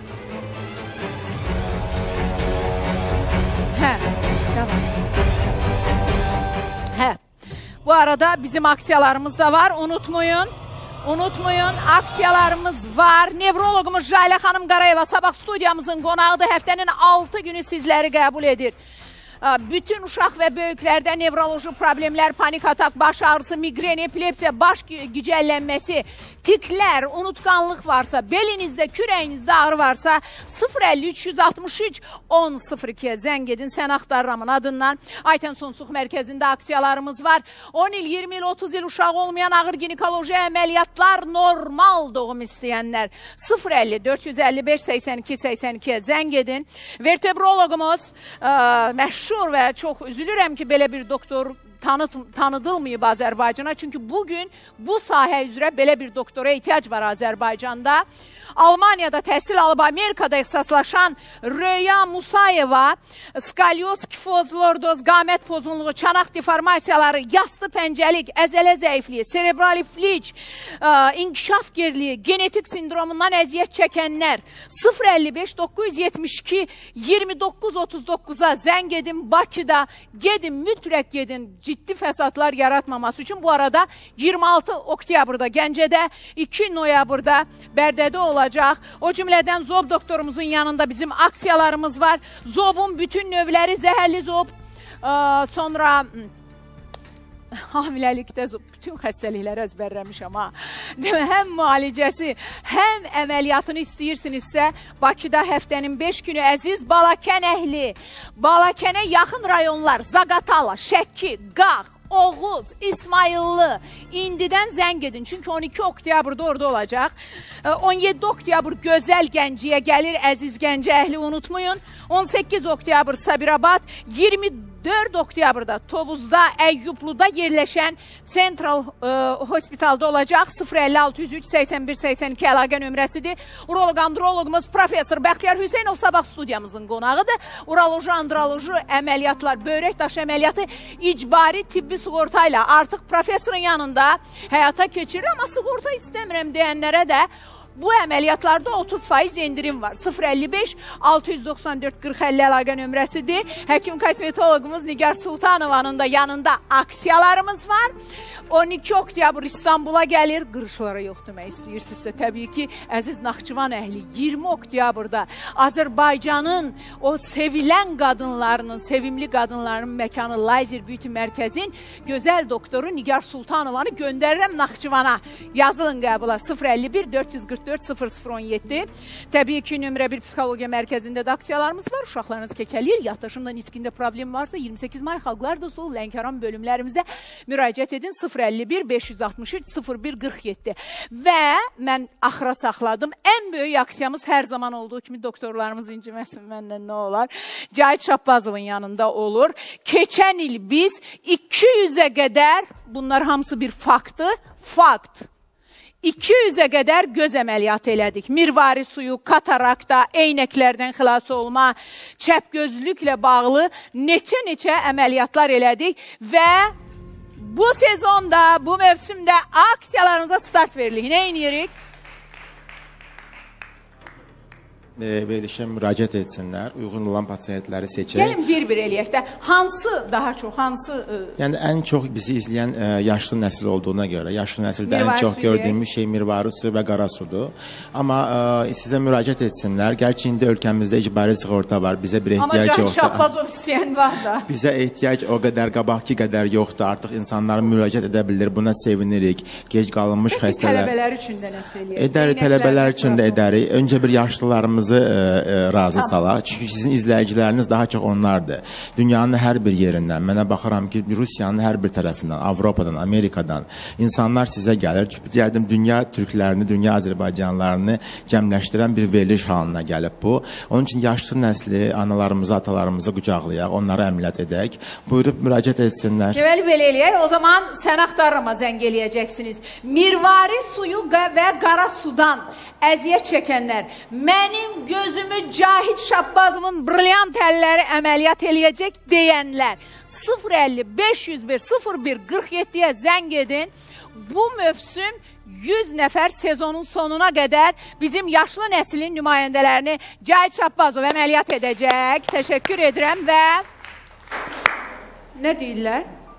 Bu arada bizim aksiyalarımız da var, unutmayın. Unutmayın, aksiyalarımız var. Nevrologumuz Jalə xanım Qarayeva sabah studiyamızın qonağıdır. Həftənin 6 günü sizləri qəbul edir. Bütün uşaq və böyüklərdə nevroloji problemlər, panik atak, baş ağrısı, migren, epilepsiya, baş gicəllənməsi, tiklər, unutqanlıq varsa, belinizdə, kürəyinizdə ağrı varsa 053-363-1002-yə zəng edin. Sən axtarıramın adından. Aytən Sonsuq mərkəzində aksiyalarımız var. 10 il, 20 il, 30 il uşağı olmayan ağır ginekoloji əməliyyatlar, normal doğum istəyənlər 050-455-82-82-yə zəng edin. Vertebrologumuz məşhur və çox üzülürəm ki, belə bir doktor tanıdılmayıb Azərbaycana. Çünki bugün bu sahə üzrə belə bir doktora ehtiyac var Azərbaycanda. Almaniyada təhsil alıb Amerikada ixtisaslaşan Röya Musayeva skalyoz, kifoz, lordoz, qamət pozğunluğu, çanaq deformasiyaları, yastı pəncəlik, əzələ zəifliyi, serebral iflic, inkişaf geriliyi, genetik sindromundan əziyyət çəkənlər 055-972-2939-a zəng edin. Bakıda gedin, mütləq gedin, ciddi fəsadlar yaratmaması üçün. Bu arada 26 oktyabrda Gəncədə, 2 noyabrda Bərdədə olacaq. O cümlədən Zob doktorumuzun yanında bizim aksiyalarımız var. Zobun bütün növləri, zəhərli zob, sonra hamiləlikdə bütün xəstəlikləri əzbərləmişəm. Həm müalicəsi, həm əməliyyatını istəyirsinizsə, Bakıda həftənin 5 günü əziz Balakən əhli, Balakənə yaxın rayonlar, Zaqatala, Şəki, Qax, Oğuz, İsmayıllı, indidən zəng edin. Çünki 12 oktyabrda orada olacaq. 17 oktyabr Gözəl Gənciyə gəlir, əziz Gəncə əhli unutmayın. 18 oktябr Sabirabad, 24 oktyabrda Tovuzda, Əyyubluda yerləşən Central Hospitalda olacaq. 056-103-81-82 əlaqə nömrəsidir. Uroloq androloqumuz Profesor Bəxtiyar Hüseynov sabah studiyamızın qonağıdır. Uroloji, androloji əməliyyatlar, böyrək daşı əməliyyatı icbari tibbi sığorta ilə artıq profesorun yanında həyata keçirir. Amma sığorta istəmirəm deyənlərə də bu əməliyyatlarda 30% endirim var. 055 694 4050 əlaqə nömrəsidir. Həkim kosmetologumuz Nigar Sultanovanın da yanında aksiyalarımız var. 12 oktyabr İstanbula gəlir. Qırışlara yox demək istəyirsinizsə, təbii ki, əziz Naxçıvan əhli 20 oktyabırda Azərbaycanın o sevilən qadınlarının, sevimli qadınlarının məkanı Lazer Beauty Mərkəzin gözəl doktoru Nigar Sultanovanı göndərirəm Naxçıvana. Yazılın qəbula 051 444 0017. Təbii ki, nömrə 1 psixologiya mərkəzində də aksiyalarımız var. Uşaqlarınız kəkəliyir, yaddaşımda nitqində problem varsa 28 may Xalqlar da Sol Lənkəran bölümlərimizə müraciət edin 051 563 0147. Və mən axıra saxladım. Ən böyük aksiyamız hər zaman olduğu kimi doktorlarımız inciməsin məndən nə olar. Cahit Şahbazovun yanında olur. Keçən il biz 200-ə qədər, bunlar hamısı bir faktı, fakt. 200-ə qədər göz əməliyyatı elədik. Mirvari suyu, katarakta, eynəklərdən xilas olma, çəpgözlüklə bağlı neçə əməliyyatlar elədik və bu sezonda, bu mövsümdə aksiyalarımıza start veririk. Nə edirik? Verilişə müraciət etsinlər, uyğun olan pasiyentləri seçək. Gəlin bir-bir eləyək də, hansı daha çox, hansı... Yəni, ən çox bizi izləyən yaşlı nəsil olduğuna görə, yaşlı nəsildə ən çox gördüyümüz şey mirvari su və qara sudur. Amma sizə müraciət etsinlər, gerçi indi ölkəmizdə icbari sığorta var, bizə bir ehtiyac yoxdur. Amma Cahit Şahbazov istəyən var da. Bizə ehtiyac o qədər, qabaqki qədər yoxdur, artıq insanlar müraciət edə bilir, buna sevinirik, gec qalınmış xəstələr. Tələbələr üçün də nə söyləyək? Edərik, tələbələr üçün də edərik. Öncə bir yaşlılarımız razı salaq. Çünki sizin izləyiciləriniz daha çox onlardır. Dünyanın hər bir yerindən, mənə baxıram ki, Rusiyanın hər bir tərəfindən, Avropadan, Amerikadan insanlar sizə gəlir. Deyərdim, dünya türklərini, dünya Azərbaycanlarını cəmləşdirən bir veriliş halına gəlib bu. Onun üçün yaşlı nəsli, analarımızı, atalarımızı qucaqlayaq, onları əməliyyat edək. Buyurub müraciət etsinlər. Deməli, belə eləyək. O zaman sən axtarıma zəng eləyəcəksiniz. Mirvari suyu və qara sudan əziyyət çəkənlər, mənim gözümü Cahit Şahbazovun brilyant əlləri əməliyyat eləyəcək deyənlər 050 501 01 47-yə zəng edin. Bu mövsüm 100 nəfər sezonun sonuna qədər bizim yaşlı nəslin nümayəndələrini Cahit Şahbazov əməliyyat edəcək. Təşəkkür edirəm və nə deyirlər?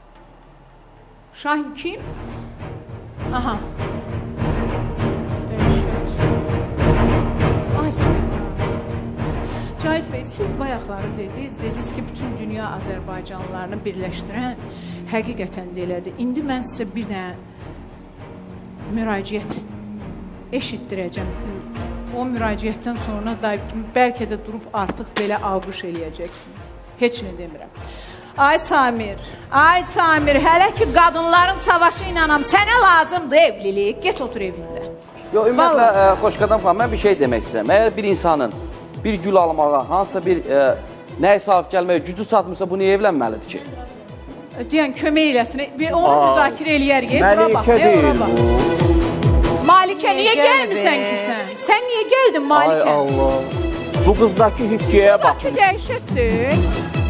Şahin kim? Aha. Cahit Bey, siz bayaqları dediniz ki, bütün dünya Azərbaycanlılarını birləşdirən həqiqətən də elədi. İndi mən sizə bir dənə müraciət eşitdirəcəm. O müraciətdən sonra da bəlkə də durub artıq belə alqış eləyəcəksiniz. Heç nə demirəm. Ay Samir, hələ ki qadınların savaşı inanam, sənə lazımdır evlilik, get otur evində. Yox, ümumiyyətlə, Xoşqədəm xanım, mən bir şey demək istəyirəm. Əgər bir insanın bir gül almağa, hansısa bir nəyisə alıb gəlməyə gücü çatmırsa, bu niyə evlənməlidir ki? Deyən, kömək eləsin, onu müzakirə eləyərik, Məlikə deyil bu. Malikə, niyə gəlmirsən ki sən? Sən niyə gəldin Malikə? Ay Allah, bu qızdakı hükkəyə baxın. Bu dəhşətdir.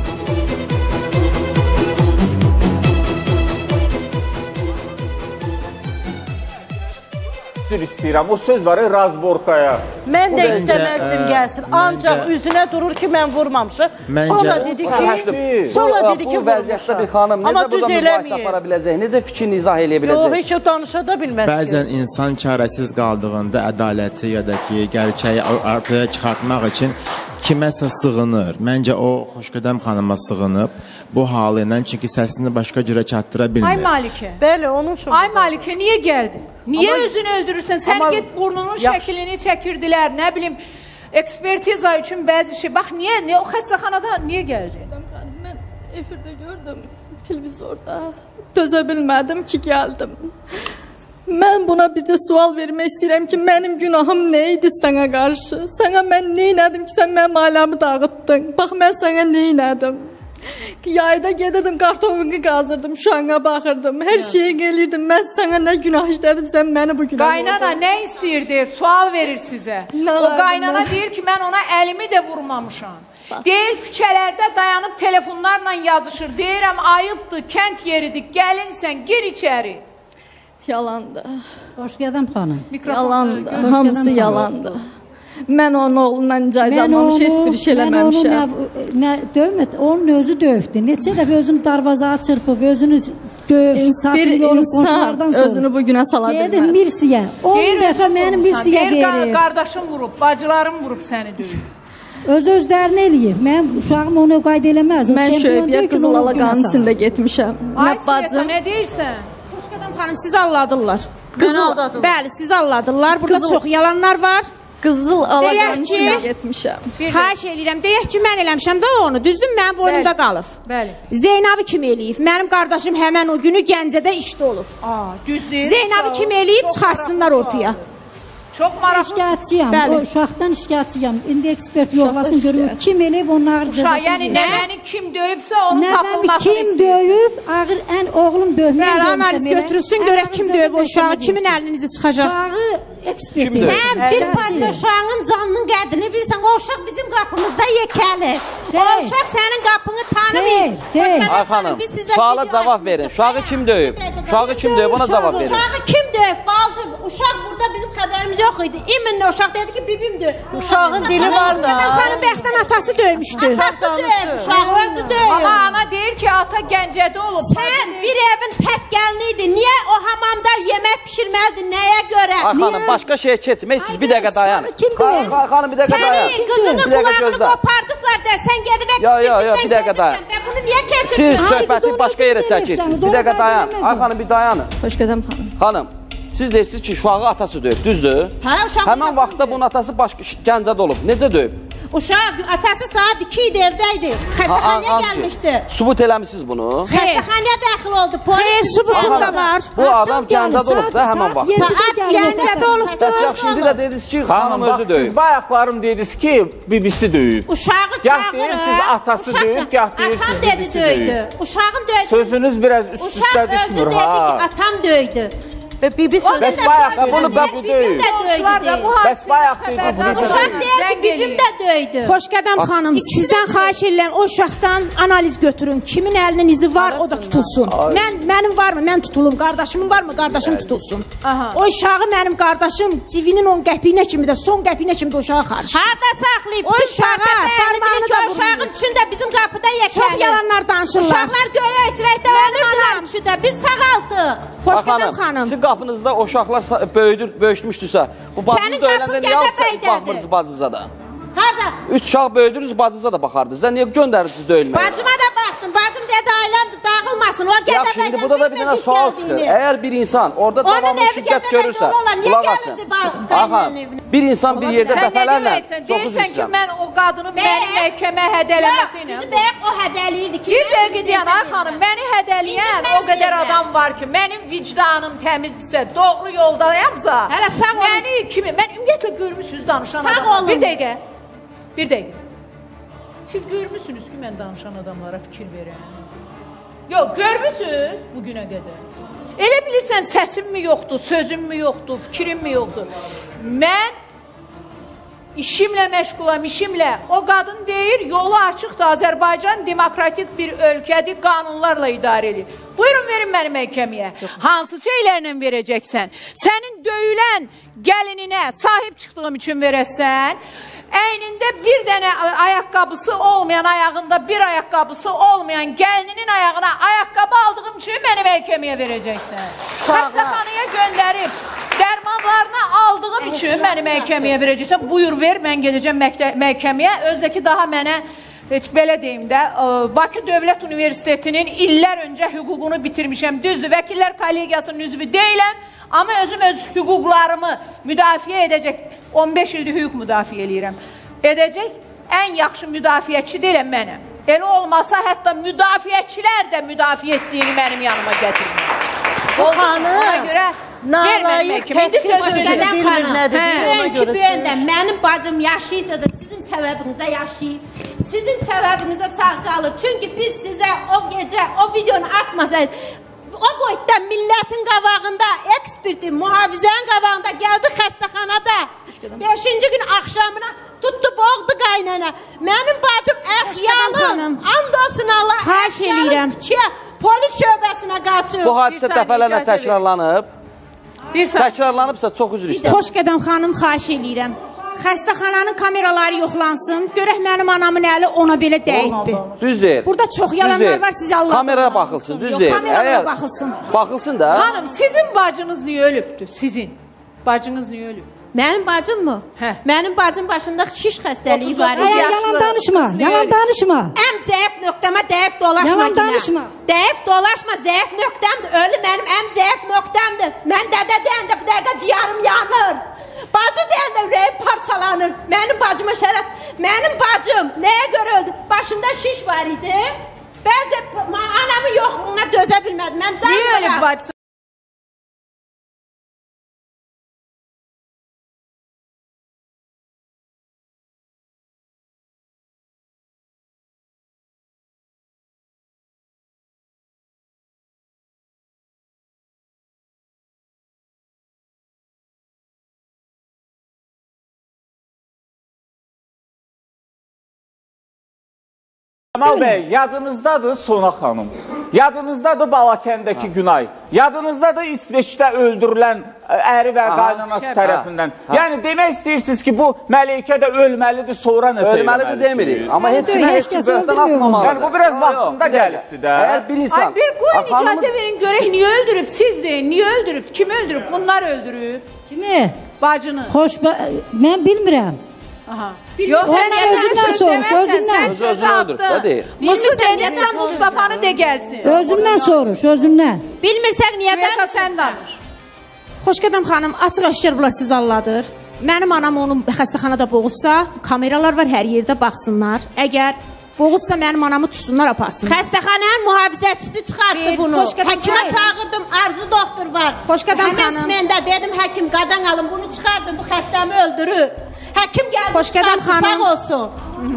İstəyirəm. O söz var ya, razborkaya. Mən də istəməzdim gəlsin. Ancaq üzünə durur ki, mən vurmamışım. Sonra dedi ki, bu vəziyyətdə bir xanım necə burada mübahisə apara biləcək, necə fikrini izah eləyə biləcək? Yox, heç o danışa da bilməz ki. Bəzən insan çarəsiz qaldığında ədaləti ya da ki, gerçəyi ortaya çıxartmaq üçün kiməsə sığınır. Məncə o Xoşqədəm xanıma sığınıb bu halı ilə, çünki səsini başqa cürə çatdıra bilmir. Ay Malikə. Bəli, onun üçün. Ay Malikə, niyə gəldin? Niyə özünü öldürürsən? Sən get burnunun şəklini çəkirdilər, nə bilim, ekspertiza üçün bəzi şey. Bax, niyə? O xəstəxanada niyə gəldin? Mən efirdə gördüm, televizorda. Dözə bilmədim ki, gəldim. Mən buna bircə sual vermək istəyirəm ki, mənim günahım nə idi sənə qarşı? Sənə mən nə elədim ki, sən mənim ailəmi dağıtdın? Bax, mən sənə nə elədim? Yayda gedirdim, kartofumu qazırdım, uşağına baxırdım, hər şeyi gəlirdim. Mən sənə nə günah işlədim, sən məni bu günah vurdun. Qaynana nə istəyir, sual verir sizə. O qaynana deyir ki, mən ona əlimi də vurmamışam. Deyir, küçələrdə dayanıb telefonlarla yazışır. Deyirəm, ayıbdır, kənd yeridir, gəlinsən, gir içəri. Yalandı. Xoş gəldim xanım. Yalandı. Hamısı yalandı. Mən onun oğlundan icazə almamış, heç bir iş eləməmişəm. Onun özü dövdü. Neçə dəfə özünü darvazaya çırpıb, özünü döv, saçını yolub qonşulardan sonra. Özünü bu günə sala bilməz. Gedim Mirsiyə. 10 dəfə mənim Mirsiyə verir. Qardaşım vurub, bacılarım vurub səni döyüb. Öz-özlərini eləyib. Mənim uşağım onu qayd eləməz. Mən Şöybiyə Qızılala qanın içində getmişəm. Ay Sveta, nə deyirsən? Xoşqədəm xanım, sizi alladırlar. Bəli, sizi alladırlar. Burada çox yalanlar var. Qızıl Alaqanın içində getmişəm. Xahiş eləyirəm, deyək ki, mən eləmişəm də onu, düzdür, mənim boynumda qalıb. Zeynəbi kim eləyib? Mənim qardaşım həmən o günü Gəncədə işdə olub. Düzdür. Zeynəbi kim eləyib? Çıxarsınlar ortaya. Çox maraqlı. Şikayətçiyəm, o uşaqdan şikayətçiyəm. İndi ekspert yoxlasın, görür. Kim eləyib, onun ağır cəzasını verir. Yəni, nəvəni kim döyübsə, onun tapılmasını kim döyüb, ağır, ən oğlum dövməyən döymüşəm. Analiz götürülsün, görək kim döyüb o uşağı, kimin əlinin izi çıxacaq. Uşağı ekspert. Sən bir parça uşağın canının qədrini bilirsən, o uşaq bizim qapımızda yekəlir. O uşaq sənin qapını tanımır. Ay xanım, suala cavab verin. Uşağı kim döyüb? Uşağı kim döyüb, ona cavab verin. Uşağı kim döyüb? Baldır, uşaq burada bizim xəbərimiz yox idi. İminlə uşaq dedi ki, bibim döyüb. Uşağın dili var da. Xanım Bəxtən atası döymüşdü. Atası döyüb, uşağı özü döyüb. Amma ana deyir ki, ata Gəncədə olub. Sən bir evin tək gəlini idi. Niyə o hamamda yemək pişirməlidir? Nəyə görə? Ay xanım, başqa şeyə keçmək, siz bir dəqiqə dayanın. Xanım, bir dəqiqə dayanın. Sənin qızının qulağını qopardıqlar da, sən gedib ekspertlikdən bir dəqiqə dayan. Bunu niyə keçirdin? Siz söhbəti başqa yerə çəkirsiniz. Bir dəqiqə dayan. Ay xanım, bir dayanın. Xoşqədəm xanım. Xanım, siz deyirsiniz ki, uşağı atası döyüb, düzdür? Həmən vaxtda bunun atası Gəncədə olub. Necə döyüb? Uşaq, atası saat 2 idi, evdəydi. Xəstəxanaya gəlmişdi. Subut eləmişsiniz bunu? Xəstəxanaya daxil oldu. Xeyr, subutum da var. Bu adam Gəncədə olub da həmən vaxt. Saat Gəncədə olubdu. Bəs yaxşı, indi də dediniz ki, xanım özü döyüb. Siz bayaqlarım dediniz ki, bibisi döyüb. Uşağı Gah deyirsiniz atası döyüb, gah deyirsiniz bibisi döyüb. Uşağın döydü. Sözünüz biraz üst-üstə düşmür, ha. Uşaq özü dedi ki, atam döydü. Bəs bayaq bunu bu döyüb. Bəs bayaq döyüb. Uşaq deyir ki, bibim də döydü. Xoşqədəm xanım, sizdən xahiş edirəm, o uşaqdan analiz götürün. Kimin əlinin izi var, o da tutulsun. Mənim varmı? Mən tutulum. Qardaşımın varmı? Qardaşım tutulsun. O uşağı mənim qardaşım civinin 10 qəpiyinə kimi də, son qəpiyinə kimi də uşağı xarış. Harada saxlayıb? O uşağı parmağını da uşağın üçün də bizim qapıda yekəlir. Çox yalanlar danışırlar. Uşaqlar göyə isrəkdə ölürdülər üçüdə. Biz sağaltıq. Xoşqədəm xanım. Sizin qapınızda o uşaqlar böyütmüşdürsə, bu bacınız da öləndə niyə baxmırsınız bacınıza da? Harada? 3 uşaq böyüdürüz, bacınıza da baxardınız. Niyə göndərirsiniz döyülməyə? Bacıma da baxdım. Bacım dedi ailəmdir, dağılmasın. O Yaxşı, indi burada da bir dənə sual çıxır. Əgər bir insan orada davamlı şiddət görürsə, qulaq asın. Bir insan bir yerdə dəfələrlə çox üzr deyirsən ki, mən o qadını mənim məhkəmə hədələməsi ilə. Sizi bəyək o hədəliyirdi ki. Bir dəqiqə deyən, ay xanım, məni hədələyən o qədər adam var ki, mənim vicdanım təmizdirsə, doğru yoldayamsa, məni kimi, mən ümumiyyətlə görmüsünüz danışan adamlar. Bir dəqiqə. Bir dəqiqə. Siz görmüsünüz ki, mən danışan adamlara fikir verəm. Yox, görmüsünüz bugünə qədər. Elə bilirsən səsim mi yoxdur, sözüm mü yoxdur, fikrim mi yoxdur. Mən işimlə məşğulam, işimlə. O qadın deyir, yolu açıqdır, Azərbaycan demokratik bir ölkədir, qanunlarla idarə edir. Buyurun, verin məni məhkəməyə. Hansı şeylərlə verəcəksən? Sənin döyülən gəlininə sahib çıxdığım üçün verəsən, əynində bir dənə ayaqqabısı olmayan, ayağında bir ayaqqabısı olmayan gəlininin ayağına ayaqqabı aldığım üçün məni məhkəməyə verəcəksən. Xəstəxanaya göndərib, dərmanlarını aldığım üçün məni məhkəməyə verəcəksən. Buyur, ver, mən gedəcəm məhkəməyə. Özdəki daha mənə, heç belə deyim də, Bakı Dövlət Universitetinin illər öncə hüququnu bitirmişəm. Düzdür, Vəkillər Kollegiyasının üzvü deyiləm. Amma özüm öz hüquqlarımı müdafiə edəcək, 15 ildir hüquq müdafiə edirəm. Edəcək, ən yaxşı müdafiəçi deyiləm mənəm. Elə olmasa, hətta müdafiəçilər də müdafiə etdiyini mənim yanıma gətirməz. Bu xanım, nalayıq təqdim bilmir nədir. Bugünkü böyündə mənim bacım yaşayırsa da sizin səbəbinizdə yaşayır. Sizin səbəbinizdə sağ qalır. Çünki biz sizə o gecə, o videonu atmasaydı, o boyutda millətin qabağında, ekspertin, mühafizənin qabağında gəldi xəstəxanada. 5-ci gün axşamına tutdu, boğdu qaynana. Mənim bacım əxyalım, and olsun Allah, xahiş eləyirəm. Polis şöbəsinə qaçıb. Bu hadisə dəfələrlə təkrarlanıb. Təkrarlanıbsa çox üzr istəyirəm. Xoşqədəm xanım, xahiş eləyirəm. Xəstəxananın kameraları yoxlansın. Görək mənim anamın əli ona belə dəyibdi. Düz deyir. Burada çox yalanlar var, sizi Allah. Kameraya baxılsın, düz deyir. Kameraya baxılsın. Baxılsın da. Xanım, sizin bacınız niyə ölübdü? Sizin bacınız niyə ölüb? Mənim bacım mı? Hə. Mənim bacım başında şiş xəstəliyi var. Yalan danışma, yalan danışma. Ən zəif nöqtəmə dəif dolaşma. Yalan danışma. Dəif dolaşma, zəif nöqtəmdir. Ölü mənim ən zəif nöqtəmdir. Mən dədə deyəndə bu dəqiqə ciyarım yanır. Bacı deyəndə ürəyim parçalanır. Mənim bacıma şərəf. Mənim bacım nəyə görə öldü? Başında şiş var idi. Bəzi anamın yoxluğuna dözə bilmədim. Mən niyə ölüb bacısı? Kamal bəy, yadınızdadır Sona xanım, yadınızdadır Balakəndəki Günay, yadınızdadır İsveçdə öldürülən əri və qaynanası tərəfindən. Yəni demək istəyirsiniz ki, bu Məleykə də ölməlidir, sonra nə söyləməlisiniz? Ölməlidir demirik, amma heç kim böhtən atmamalıdır. Yəni bu biraz vaxtında gəlibdir də. Əgər bir insan... Bir qoyun icazə verin, görək niyə öldürüb, siz deyin, niyə öldürüb, kimi öldürüb, bunlar öldürüb. Kimi? Bacını. Mən bilmirəm. Yox, sən özündən soruş, özündən. Özünü öldürüb də deyir. Mısır deyəcəksən Mustafanı de gəlsin. Özündən soruş, özündən. Bilmirsən niyə danışırsan? Sən danış. Xoşqədəm xanım, açıq-aşkar bunlar siz Allahdır. Mənim anam onu xəstəxanada boğufsa, kameralar var, hər yerdə baxsınlar. Əgər boğufsa mənim anamı tutsunlar, aparsın. Xəstəxananın mühafizəçisi çıxartdı bunu. Həkimə çağırdım, Arzu doktor var. Xoşqədəm xanım. Həmin məndə dedim, həkim qadan alın, bunu çıxardım, bu xəstəmi öldürür. Həkim gəldi, çıxartdı, sağ olsun.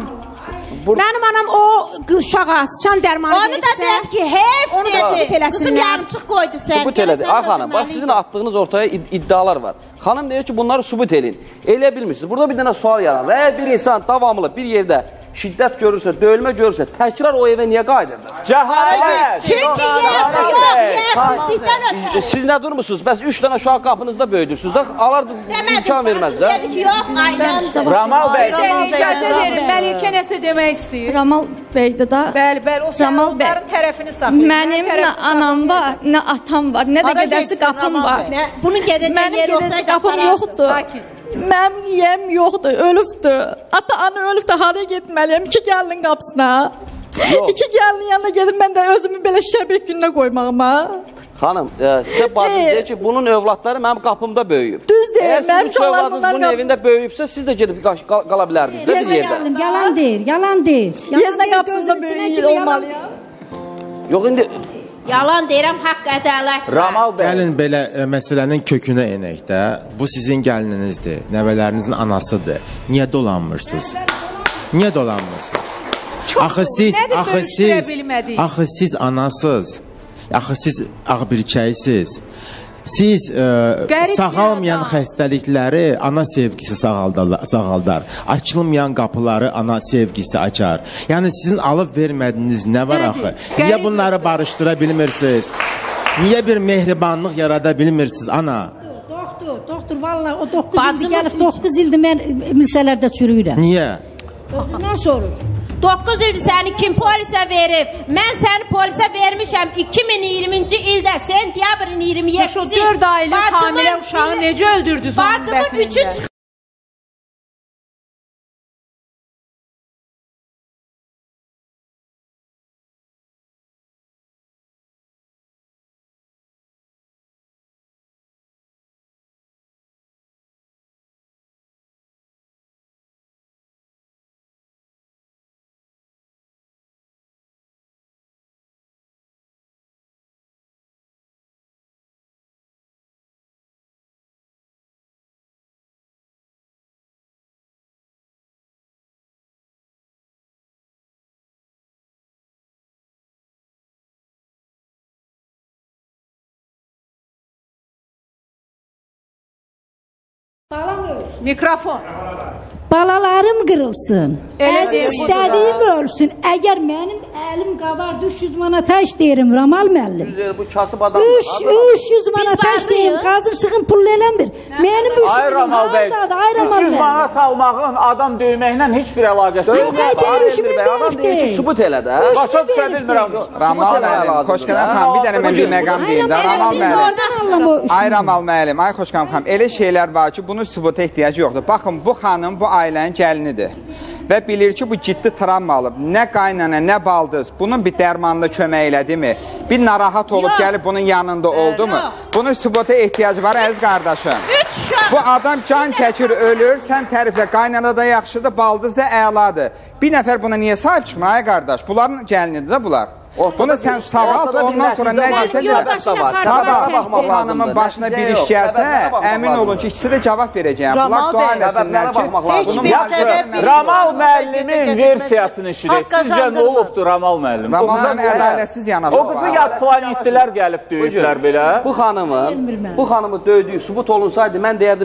Mənim anam o uşağa sıçan dərmanı verirsə... Onu da deyək ki, heyf dedi. Qızım yarımçıq qoydu sən. Subut elədi. Ay xanım, bax sizin attığınız ortaya iddialar var. Xanım deyir ki, bunları subut eləyin. Elə bilmirsiniz. Burada bir dənə sual yaranır. Əgər bir insan davamlı bir yerdə şiddət görürsə, döyülmə görürsə, təkrar o evə niyə qayıdırdı? Cəhalət! Çünki yersi yox, yersizlikdən ötür. Siz nə durmuşsunuz? Bəs 3 dənə uşağı qapınızda böyüdürsünüz. Alardınız, imkan verməz də. Dedik yox, ailəm. Ramal bəy. İcazə verin, Məlikə nəsə demək istəyir. Ramal bəydir da. Bəli, o sən onların tərəfini saxlayır. Mənim nə anam var, nə atam var, nə də gedəsi qapım var. Bunun gedəcək yeri olsa qapım yoxdur. Mənim yiyəm yoxdur, ölübdür. Ata-ana ölübdür, haraya getməliyəm? 2 gəlinin qapısına. 2 gəlinin yanına gedib mən də özümü belə şəbək gününə qoymağıma. Xanım, sizə bacınız deyir ki, bunun övladları mənim qapımda böyüyüb. Düz deyir, mənim uşaqlar övladınız bunun evində böyüyübsə, siz də gedib qala bilərdiniz də bir yerdə. Yalan deyir, yalan deyir. Yeznə qapısında böyüyüb olmalıyam. Yox, indi... Yalan deyirəm, haqq ədalət. Ramal bəy. Gəlin belə məsələnin kökünə enək də. Bu sizin gəlininizdir, nəvələrinizin anasıdır. Niyə dolanmırsınız? Niyə dolanmırsınız? Axı siz anasız, axı siz ağbirçəysiz. Siz sağalmayan xəstəlikləri ana sevgisi sağaldar. Açılmayan qapıları ana sevgisi açar. Yəni sizin alıb vermədiyiniz nə var axı? Niyə bunları barışdıra bilmirsiniz? Niyə bir mehribanlıq yarada bilmirsiniz ana? Doktor, vallahi o 9 ildir gəlib, 9 ildir mən milsələrdə çürüyürəm. Niyə? Nə sorur? 9 ildir səni kim polisə verib? Mən səni polisə vermişəm 2020-ci ildə, sentyabrın 27-si. O 4 aylıq hamilə uşağı necə öldürdünüz onun bətnində? Bacımın 3'ü çıxdı. Mikrofon. Balalarım qırılsın. İstədiyim ölsün. Əgər mənim əlim qavardı 300 manata iş deyirəm Ramal müəllim. Bu kasıb adam. 300 manata iş deyirəm. qazın şığın pul eləmir. Mənim bu Ay Ramal bəy, 300 manat almağın adam döyməklə heç bir əlaqəsi yox. Adam deyir ki, sübut elə də. Başa düşə bilmirəm. Ramal müəllim, Xoşqanam xanım, bir dənə mən bir məqam deyim də. Ramal müəllim, ay Ramal müəllim, ay Xoşqanam xanım, elə şeylər var ki, bunun sübuta ehtiyacı yoxdur. Baxın, bu xanım bu ailənin gəlinidir. Və bilir ki, bu ciddi travma alıb. Nə qaynana, nə baldız, bunun bir dərmanında kömək elədi mi? Bir narahat olub gəlib bunun yanında oldu mu? Bunun sübuta ehtiyacı var, əziz qardaşım. Bu adam can çəkir, ölür, sən təriflə, qaynana da yaxşıdır, baldız da əladır. Bir nəfər buna niyə sahib çıxmır, ay qardaş? Bunların gəlinidir də bunlar. Bunu sən sağalt, ondan sonra nə deyirsən elə. Sabah bu xanımın başına bir iş gəlsə, əmin olun ki, ikisi də cavab verəcəyəm. Bunlar dua eləsinlər ki, Ramal müəllimin versiyasını işləyək. Sizcə nə olubdur Ramal müəllim? Ramal müəllim ədalətsiz yanaşır. O qızı yad planetdilər gəlib döyüblər belə. Bu xanımı döydüyü sübut olunsaydı, mən deyərdim.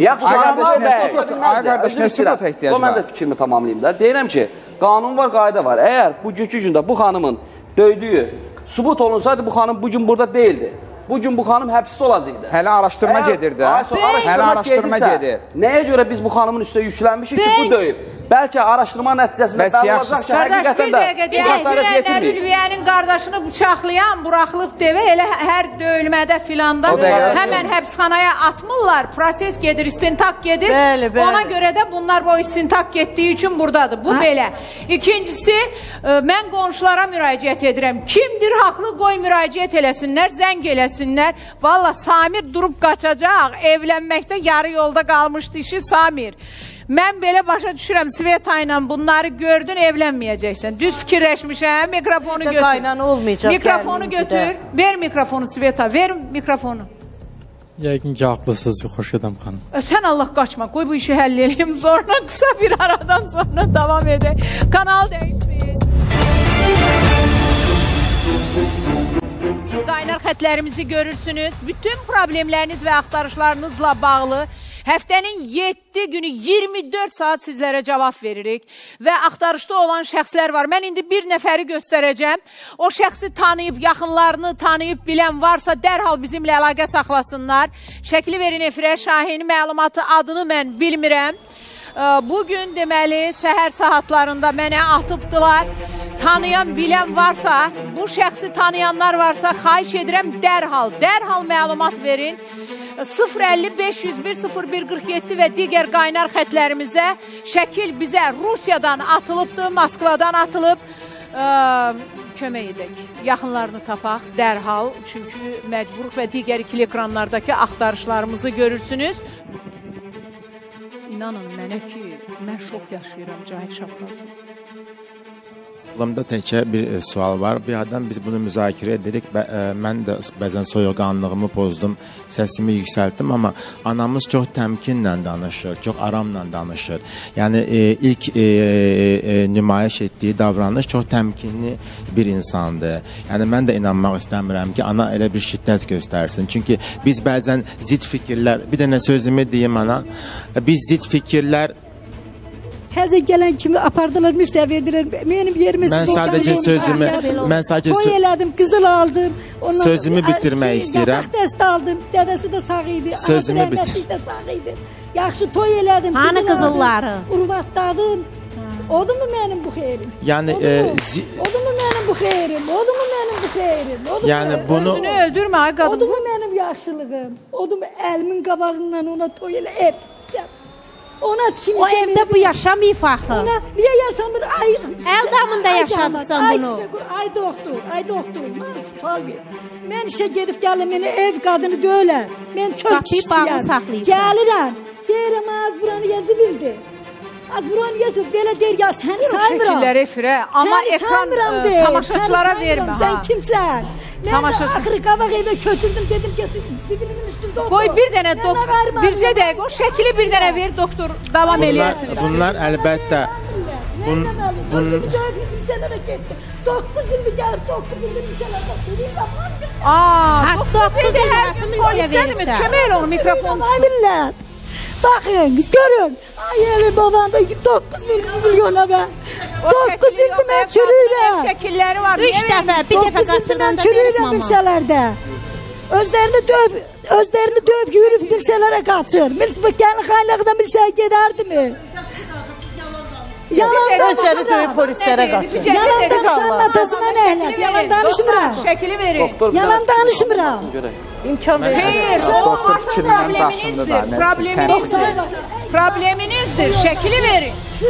Ay qardaş, nə sübut ehtiyacı var? Mən də fikrimi tamamlayayım da. Deyirəm ki, qanun var, qayda var. Əgər bugünkü gündə bu xanımın döydüyü sübut olunsaydı bu xanım bugün burada değildi. Bugün bu xanım həbsdə olacaqdı. Hələ araşdırma gedir də. Hələ araşdırma gedir. Nəyə görə biz bu xanımın üstə yüklənmişik ki, bu döyüb? Bəlkə araşdırma nəticəsində bəlli olacaq ki, həqiqətən də cəsarət yetirməyib. Ülviyyənin qardaşını bıçaqlayan, buraxılıb devə, elə hər döyülmədə filanda həmən həbsxanaya atmırlar. Proses gedir, istintaq gedir. Ona görə də bunlar bu istintaq getdiyi üçün buradadır. Bu belə. İkincisi, mən qonşulara müraciət edirəm. Kimdir haqlı, qoy müraciət eləsinlər, zəng eləsinlər. Valla Samir durub qaçacaq, evlənməkdə yarı yolda qalmışdı işi Samir. Mən belə başa düşürəm, Sveta ilə bunları gördün, evlənməyəcəksən. Düz fikirləşmişəm, mikrofonu götür. Mikrofonu götür, ver mikrofonu Sveta, ver mikrofonu. Yəqin ki, haqlısınız, Xoşqanam xanım. Sən Allah qaçma, qoy bu işi həll edeyim, sonra qısa bir aradan sonra davam edək. Kanal dəyişməyin. Qaynar xətlərimizi görürsünüz. Bütün problemləriniz və axtarışlarınızla bağlı həftənin 7 günü 24 saat sizlərə cavab veririk və axtarışda olan şəxslər var. Mən indi bir nəfəri göstərəcəm. O şəxsi tanıyıb, yaxınlarını tanıyıb bilən varsa dərhal bizimlə əlaqə saxlasınlar. Şəkli verin efirə, Şahini məlumatı, adını mən bilmirəm. Bugün deməli səhər saatlarında mənə atıbdılar. Tanıyan, bilən varsa, bu şəxsi tanıyanlar varsa xahiş edirəm dərhal məlumat verin. 050-501-0147 və digər qaynar xətlərimizə şəkil bizə Rusiyadan atılıbdır, Moskvadan atılıb. Kömək edək, yaxınlarını tapaq dərhal, çünki məcburuq və digər ikili ekranlardakı axtarışlarımızı görürsünüz. İnanın mənə ki, mən şok yaşayıram Cahit Şahbazov. Aklımda təkcə bir sual var. Bir adam biz bunu müzakirə edirik. Mən də bəzən soyuqqanlığımı pozdum, səsimi yüksəltdim, amma anamız çox təmkinlə danışır, çox aramla danışır. Yəni ilk nümayiş etdiyi davranış çox təmkinli bir insandır. Yəni mən də inanmaq istəmirəm ki, ana elə bir şiddət göstərsin. Çünki biz bəzən zid fikirlər, bir dənə sözümü deyim ana, biz zid fikirlər Təzə gələn kimi apardılar, müstə verdilər. Mənim yerimi mən sadəcə sözümü, toy elədim, qızıl aldım. Sözümü bitirmək istəyirəm. Dəst aldım, dədəsi də sağ idi. Sözümü bitir. Yaxşı toy elədim. Hani qızılları? Urvatladım. Odummu mənim bu xeyrim? Yəni odummu mənim bu xeyrim? Odummu mənim bu xeyrim? Yəni bunu özünü öldürmə ay qadın. Odummu mənim yaxşılığım. Odummu əlimin qabağından ona toy elə ev. O evdə bu yaşamayıb axı. Niyə yaşamır? Əl damında yaşadısan bunu. Ay doktor, mən sual ver. Mən işə gedib gəlim, mənə ev qadını döylər. Mən çox istəyirəm. Gəlirəm, deyirəm, az buranı yazı bildi. Az buranı yazı, belə deyir, ya səni saymıram. Şəkilləri efirə, amma ekran tamaşaçılara vermə. Sən kimsən? Mən də axırı qabaq evə kötürdüm, dedim ki, zibilimin üstündə otur. Qoy bir dənə doktor, bircə dəqiq, o şəkili bir dənə ver, doktor, davam eləyəsiniz. Bunlar əlbəttə... Nədən alın, 9 ildə getdim. 9 ildə gəlir, 9 ildə lisələrdə duruyla. 9 ildə hər gün polisdənimi? Kömək elə onu mikrofonu. Bakın, görün. Ay eli babamda 9 milyona ben. 9 ildə mən çürüyürəm. Şəkilləri var. 3 dəfə, bir dəfə qaçırdan da çürüyürəm ilsəlerde. Özlerinde özlerini dövüp yürüp bilselere kaçır. Kendi kaynaktan bilseye giderdi mi? Yalan Özleri dövüp polislere kaçır. Yalan danışanın atasına ne ehliyet? Yalan danışmıram. Şekili verin. Yalan danışmıram. İmkan verin. Hayır, o probleminizdir. Probleminizdir. Şekili verin.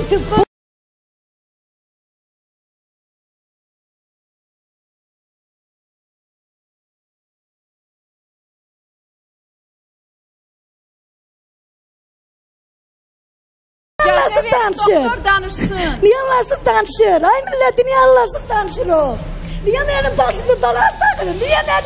Allahsız danışır. Doktor danışsın. Niye Allahsız danışır? Ay milleti niye Allahsız danışır o? Niye benim başımda dolar sakın? Niye ben...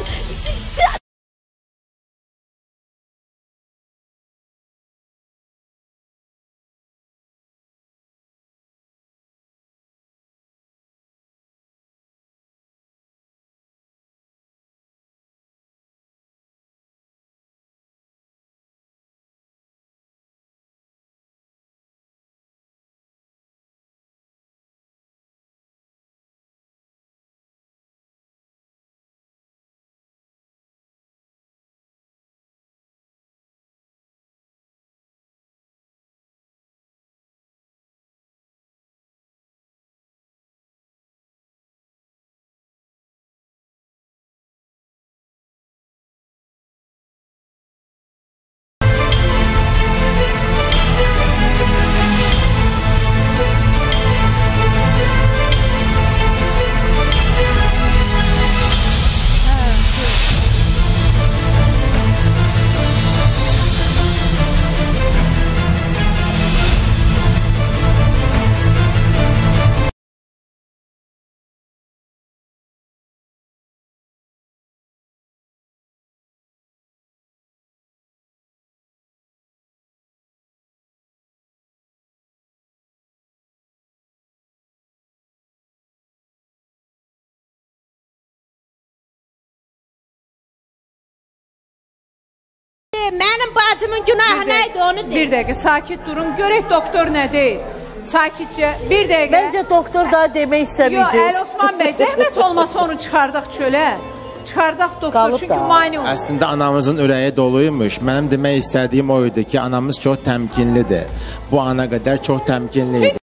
Mənim bacımın günahı neydi onu deyil. Bir dəqiqə sakit durun. Görək doktor nə deyir. Sakitcə bir dəqiqə. Bence doktor daha demək istəməyəcək. Yox, Əli Osman bəy, zəhmət olmasa onu çıxardaq çölə. Çıxardaq doktor, çünki mani olur. Əslində anamızın ürəyi doluymuş. Mənim demək istədiyim o idi ki, anamız çox təmkinlidir. Bu ana qədər çox təmkinli idi.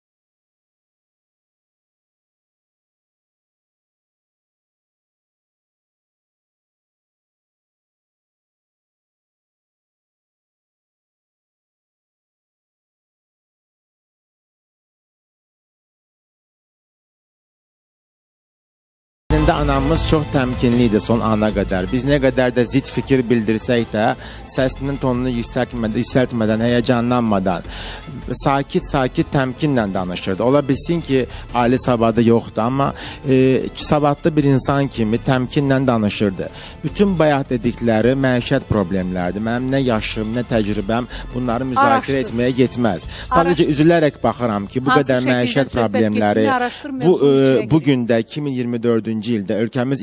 Anamız çox təmkinli idi son ana qədər. Biz nə qədər də zid fikir bildirsək də, səsinin tonunu yüksəltmədən, həyəcanlanmadan, sakit təmkinlə danışırdı. Ola bilsin ki, ali savadı yoxdur, amma savadlı bir insan kimi təmkinlə danışırdı. Bütün bayaq dedikləri məişət problemlərdir. Mənim nə yaşım, nə təcrübəm bunları müzakirə etməyə getməz. Sadəcə üzülərək baxıram ki, bu qədər məişət problemləri bu gündə 2024-cü ildə ölkəmiz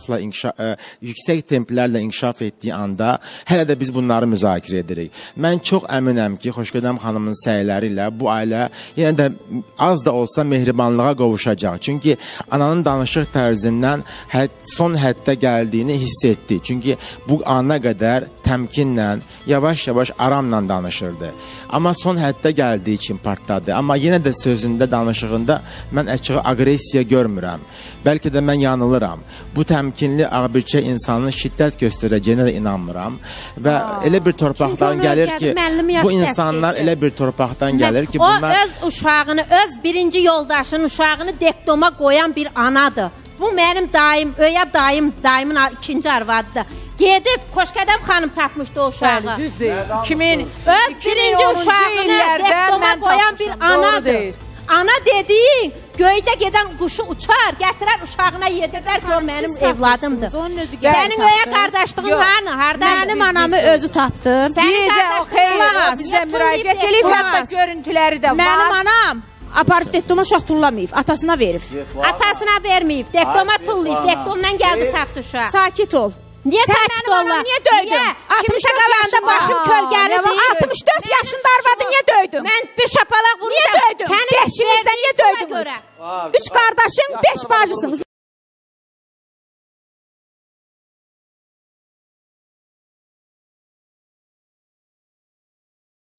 yüksək templərlə inkişaf etdiyi anda hələ də biz bunları müzakirə edirik. Mən çox əminəm ki, Xoşqədəm xanımın səyləri ilə bu ailə yenə də az da olsa mehribanlığa qovuşacaq. Çünki ananın danışıq tərzindən son həddə gəldiyini hiss etdi. Çünki bu ana qədər təmkinlə, yavaş-yavaş aramla danışırdı. Amma son həddə gəldiyi üçün partladı. Amma yenə də sözündə, danışığında mən açığı aqressiya görmürəm. Bəlkə də mən yanılıram. Bu təmkinli ağbirçə insanın şiddət göstərəcəyinə də inanmıram. Və elə bir torpaqdan gəlir ki, bu insanlar elə bir torpaqdan gəlir ki, bunlar... O öz uşağını, öz birinci yoldaşının uşağını dektoma qoyan bir anadır. Bu mənim dayım, öyə dayımın ikinci arvadıdır. Gedib Xoşqədəm xanım tapmışdı o uşağı. Bəli, düzdür. Öz birinci uşağını dektoma qoyan bir anadır. Ana dediyin göydə gedən quşu uçar, gətirər uşağına yedirlər ki, o mənim evladımdır. Sənin öyə qardaşlığın hanı? Mənim anamı özü tapdı. Sənin qardaşlığın bizə müraciət eləyib, hətta görüntüləri də var. Mənim anam aparıb dektoma uşaq tullamayıb, atasına verib. Atasına verməyib, dektoma tullayıb, dektomdan gəldi tapdı uşaq. Sakit ol. Niyə sakit olma? Niyə döydün? Kimsə qabağında başım kölgəlidir. 64 yaşında arvadı niyə döydün? Mən bir şapalaq vuracağım. Niyə döydün? Beşinizdə niyə döydünüz? 3 qardaşın, 5 bacısınız.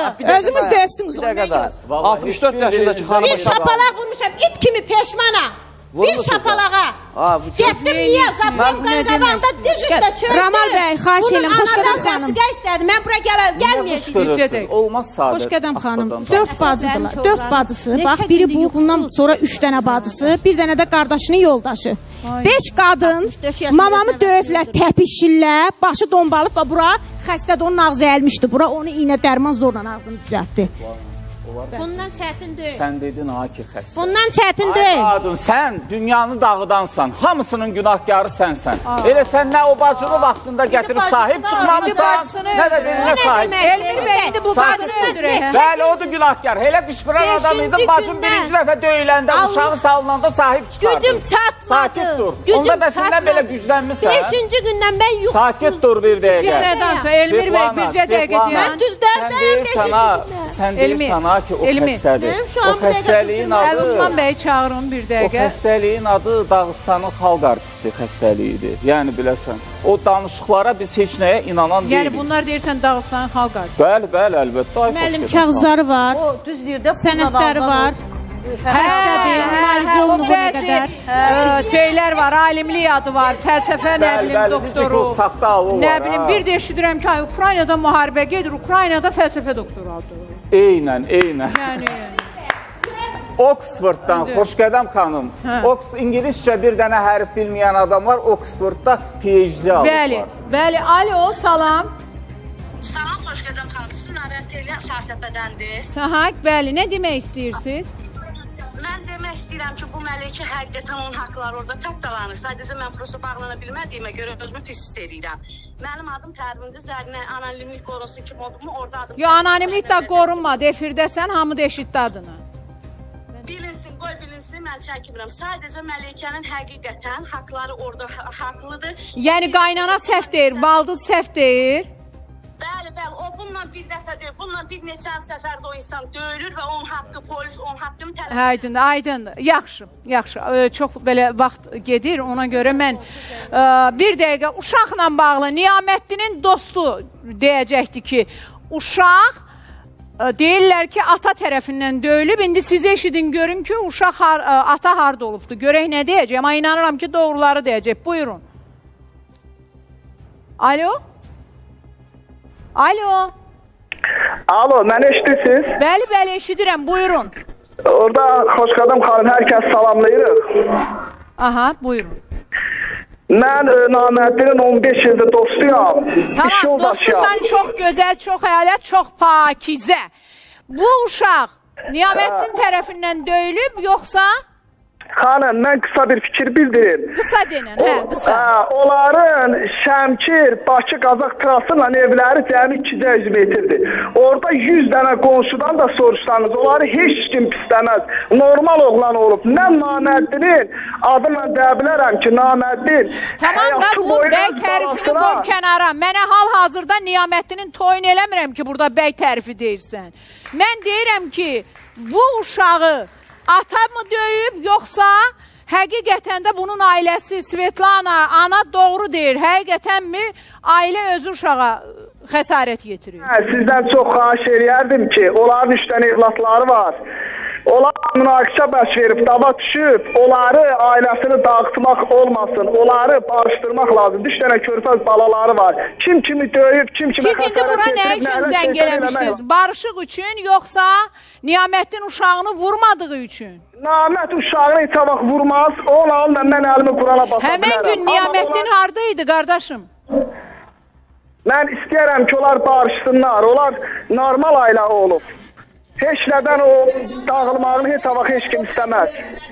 Özünüz dövsünüz. Bir dəqiqə da. 64 yaşındakı xanım. Bir şapalaq vurmuşam, it kimi peşmanam. Bir şapalağa. Getdim niyə? Zabram qanqavanda diz üstə çöldü. Ramal bəy, xahiş edirəm, Xoşqədəm xanım. Mən bura gəlməyəcəm. Olmaz sadə. Xoşqədəm xanım, 4 bacıdırlar. 4 bacısı. Bax, biri bu, bundan sonra 3 dənə bacısı, bir dənə də qardaşının yoldaşı. 5 qadın mamamı döyüblər, təpişirlər, başı dombalıb və bura xəstədə onun ağzı əlmişdi. Bura onu iynə dərman zorla ağzını düzəltdi. Bundan çətin deyil. Sən dedin ha ki xəstə. Bundan çətin deyil. Ay qadın, sən dünyanı dağıdansan, hamısının günahkarı sənsən. Elə sən nə o bacını vaxtında gətirib sahib çıxmamısan, nə də dilinə sahib. Elmir bəy indi bu qadını öldürək. Bəli, odur günahkar. Elə qışqıran adam idi, bacım birinci dəfə döyüləndə, uşağı salınanda sahib çıxardı. Gücüm çatmadı. Sakit dur. Onda bəsindən belə güclənmirsən. 5-ci gündən mən yuxusuz. Sakit dur bir dəqiqə. Elmir bəy, bircə dəqiqə deyəm. Mən düzdərdəyəm 5-ci gündən. Sən deyirsən ha ki, o xəstədir. O xəstəliyin adı... Əzizman bəy çağırın bir dəqiqə. O xəstəliyin adı Dağıstanın xalq artisti xəstəliyidir. Yəni biləsən. O danışıqlara biz heç nəyə inanan deyilik. Yəni bunlar deyirsən Dağıstanın xalq artisti. Bəli, bəli, əlbəttə. Müəllim kağızları var, sənədləri var. Xəstədir, müalicə olunduğu nə qədər. Şeylər var, alimlik adı var, fəlsəfə, nə bilim, doktoru. Nə bilim, bir də eşidirəm ki, Ukraynada müharibə gedir, Ukraynada fəlsəfə doktoru adı var. Eynən. Oxforddan, Xoşqədəm xanım, İngiliscə bir dənə hərf bilməyən adam var, Oxfordda PhD alıb var. Bəli, alo, salam. Salam, Xoşqədəm xanım, sizin narahat eləyən Sartəpədəndir. Səhaq, bəli, nə demək istəyirsiniz? Mən demək istəyirəm ki, bu məlikə həqiqətən onun haqları orada tapdalanır. Sadəcə mən prosto bağlana bilmədiyimə görə özümü pis hiss edirəm. Mənim adım Pərvindir, Zərinə anonimlik qorunsun kim olduğumu orada adım... Yo, anonimlik də qorunmadı, efirdəsən, hamı da eşitdi adını. Bilinsin, qoy bilinsin, mən çəkmirəm. Sadəcə məlikənin həqiqətən haqları orada haqlıdır. Yəni qaynana səhv deyir, baldız səhv deyir. Bəli, o bununla bir dəfə deyil, bununla bir neçə səfərdə o insan döyülür və onun haqqı, polis onun haqqını tələb... Aydındır, yaxşı. Çox belə vaxt gedir, ona görə mən bir dəqiqə uşaqla bağlı Niyaməddinin dostu deyəcəkdi ki, uşaq deyirlər ki, ata tərəfindən döyülüb, indi siz eşidin, görün ki, uşaq ata harda olubdur, görək nə deyəcək, amma inanıram ki, doğruları deyəcək, buyurun. Alo? Alo, məni eşidirsiniz? Bəli, eşidirəm, buyurun. Orada Xoşqədəm xanım, hər kəs salamlayırıq. Aha, buyurun. Mən Naməddinin 15 ildir dostuyam. Tamam, dostusan çox gözəl, çox əyalət, çox pakizə. Bu uşaq Niyaməddin tərəfindən döyülüb, yoxsa... Xanım, mən qısa bir fikir bildirim. Qısa denən, qısa. Onların Şəmkir, Bakı, Qazax trasıyla evləri cəmi 200 metrdir. Orada 100 dənə qonşudan da soruşsanız, onları heç kim pisləməz. Normal oğlan olub. Mən Naməddinin adımla deyə bilərəm ki, Naməddin... Tamam da bu bəy tərifini qoy kənara. Mənə hal-hazırda Niyaməddinin toyun eləmirəm ki, burada bəy tərifi deyirsən. Mən deyirəm ki, bu uşağı ata mı döyüb, yoxsa həqiqətən də bunun ailəsi Svetlana, ana doğru deyir, həqiqətən mi ailə özü uşağa xəsarət yetirir? Sizdən çox xahiş edərdim ki, onların 3 dənə evlatları var. Onlar münaqişə bəş verib, dava düşüb, onları ailəsini dağıtmaq olmasın, onları barışdırmaq lazımdır. 3 dənə körpəz balaları var. Kim kimi döyüb, kim kimi xəsarət getirib. Siz indi bura nə üçün zəng eləmişsiniz? Barışıq üçün, yoxsa Niyaməddin uşağını vurmadığı üçün? Naməd uşağını heç vaxt vurmaz, onunla mən əlimi Qurana basa bilərəm. Həmən gün Niyaməddin haradaydı, qardaşım? Mən istəyərəm ki, onlar barışsınlar, onlar normal ailə olub. Heç nədən o dağılmağını heç vaxt heç kim istəməz.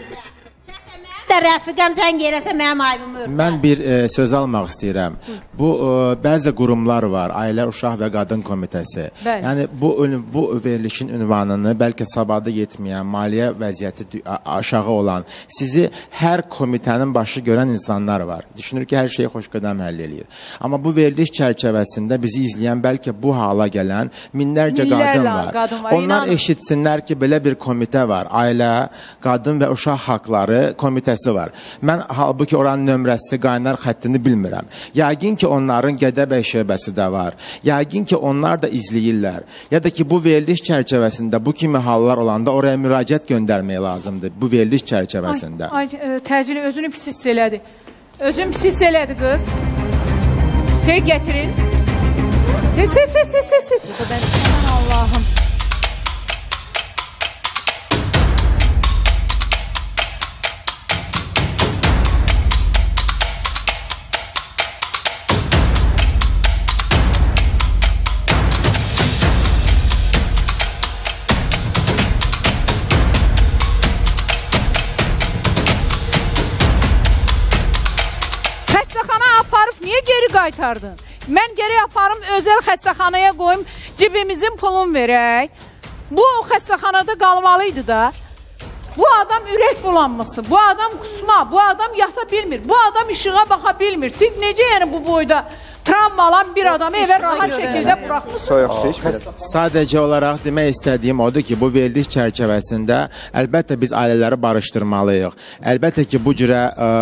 Rəfiqəm zəng eləsə mənim aybımı örtər. Mən bir söz almaq istəyirəm. Bu bəzi qurumlar var, Ailə, Uşaq və Qadın Komitəsi. Yəni bu verilişin ünvanını bəlkə sabahda yetməyən, maliyyə vəziyyəti aşağı olan, sizi hər komitənin başı görən insanlar var. Düşünür ki, hər şeyi Xoşqədəm həll eləyir. Amma bu veriliş çərçivəsində bizi izləyən bəlkə bu hala gələn minlərcə qadın var. Onlar eşitsinlər ki, belə bir komitə var. Ailə, Qadın və Uşaq Haqları Komitəsi komitəsi var. Mən halbuki oranın nömrəsi, qaynar xəttini bilmirəm. Yəqin ki, onların Gədəbəy şöbəsi də var. Yəqin ki, onlar da izləyirlər. Ya da ki, bu veriliş çərçivəsində bu kimi hallar olanda oraya müraciət göndərmək lazımdır. Bu veriliş çərçivəsində. Təcili özünü pis hiss elədi. Özüm pis hiss elədi qız. Şey gətirin. Ses. Allah'ım. Xəstəxana aparıb niyə geri qaytardın? Mən geri aparım, özəl xəstəxanaya qoyum, cibimizin pulunu verək. Bu xəstəxanada qalmalıydı da. Bu adam ürək bulanması, bu adam kusma, bu adam yata bilmir, bu adam işığa baxa bilmir. Siz necə yəni bu boyda travmalan bir adamı evə rahat şəkildə buraxmışsınız? Sadəcə olaraq demək istədiyim odur ki, bu veriliş çərçivəsində əlbəttə biz ailələri barışdırmalıyıq. Əlbəttə ki, bu cürə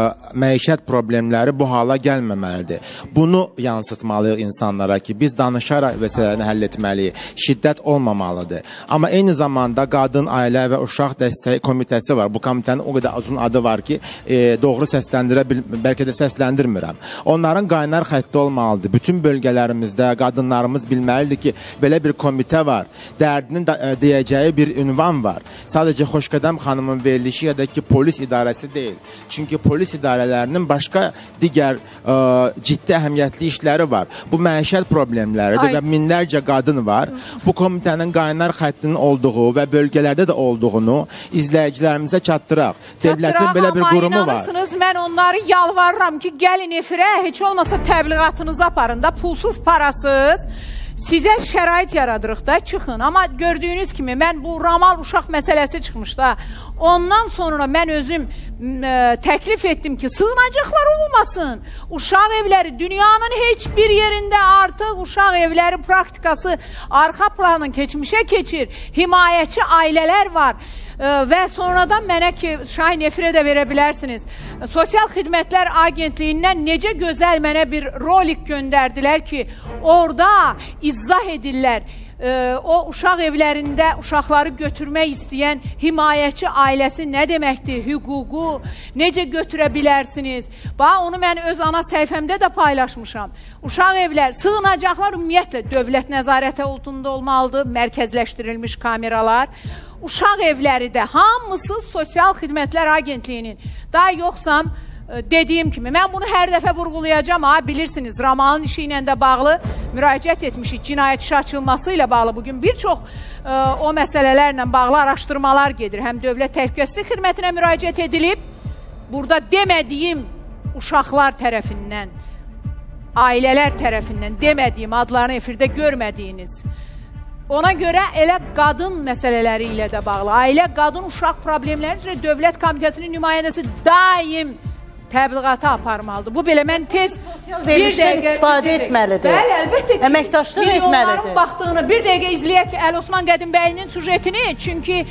məişət problemləri bu hala gəlməməlidir. Bunu yansıtmalıyıq insanlara ki, biz danışaraq məsələni həll etməliyik. Şiddət olmamalıdır. Amma eyni zamanda qadın, ailə və uşaq dəstəyi komitəsi var. Bu komitənin o qədər uzun adı var ki, doğru səsləndirə bəlkə də səsləndirmirəm. Onların qaynar xətti olmalıdır. Bütün bölgələrimizdə qadınlarımız bilməlidir ki, belə bir komitə var. Dərdinin deyəcəyi bir ünvan var. Sadəcə Xoşqədəm xanımın verilişi ya da ki, polis idarəsi deyil. Çünki polis idarələrinin başqa digər ciddi əhəmiyyətli işləri var. Bu məişət problemləridir və minlərcə qadın var. Bu komitənin qaynar xəttinin olduğu və bölgələrdə də olduğunu izləyicilərimizə çatdıraq. Devlətin belə bir qurumu var. Mən onları yalvarıram ki, gəlin efirə, heç olmasa təbliğatınızı aparın da, pulsuz, parasız. Sizə şərait yaradırıq da, çıxın. Amma gördüyünüz kimi, mən bu Ramal uşaq məsələsi çıxmış da. Ondan sonra mən özüm təklif etdim ki, sığınacaqlar olmasın. Uşaq evləri, dünyanın heç bir yerində artıq uşaq evləri praktikası arxa planın keçmişə keçir. Himayəçi ailələr var. Və sonradan mənə ki, Şahin efirə də verə bilərsiniz. Sosial Xidmətlər Agentliyindən necə gözəl mənə bir rolik göndərdilər ki, orada izah edirlər. O uşaq evlərində uşaqları götürmək istəyən himayəçi ailəsi nə deməkdir, hüququ, necə götürə bilərsiniz? Bax, onu mən öz ana səhifəmdə də paylaşmışam. Uşaq evlər, sığınacaqlar ümumiyyətlə dövlət nəzarəti altında olmalıdır, mərkəzləşdirilmiş kameralar. Uşaq evləri də hamısı Sosial Xidmətlər Agentliyinin. Daha yoxsam, dediyim kimi, mən bunu hər dəfə vurğulayacağım, bilirsiniz, Ramalın işi ilə də bağlı müraciət etmişik, cinayət işi açılması ilə bağlı bugün bir çox o məsələlərlə bağlı araşdırmalar gedir. Həm Dövlət Təhlükəsizlik Xidmətinə müraciət edilib, burada demədiyim uşaqlar tərəfindən, ailələr tərəfindən demədiyim, adlarını efirdə görmədiyiniz, ona görə elə qadın məsələləri ilə də bağlı, ailə, qadın, uşaq problemləri üzrə Dövlət Komitəsinin nümayəndəsi daim təbliğatı aparmalıdır. Bu belə mən tez bir dəqiqə istifadə etməlidir. Bəli, əlbəttə ki, əməkdaşlıq etməlidir. Milyonların baxdığını bir dəqiqə izləyək Əli Osman Qədimbəylinin sujetini, çünki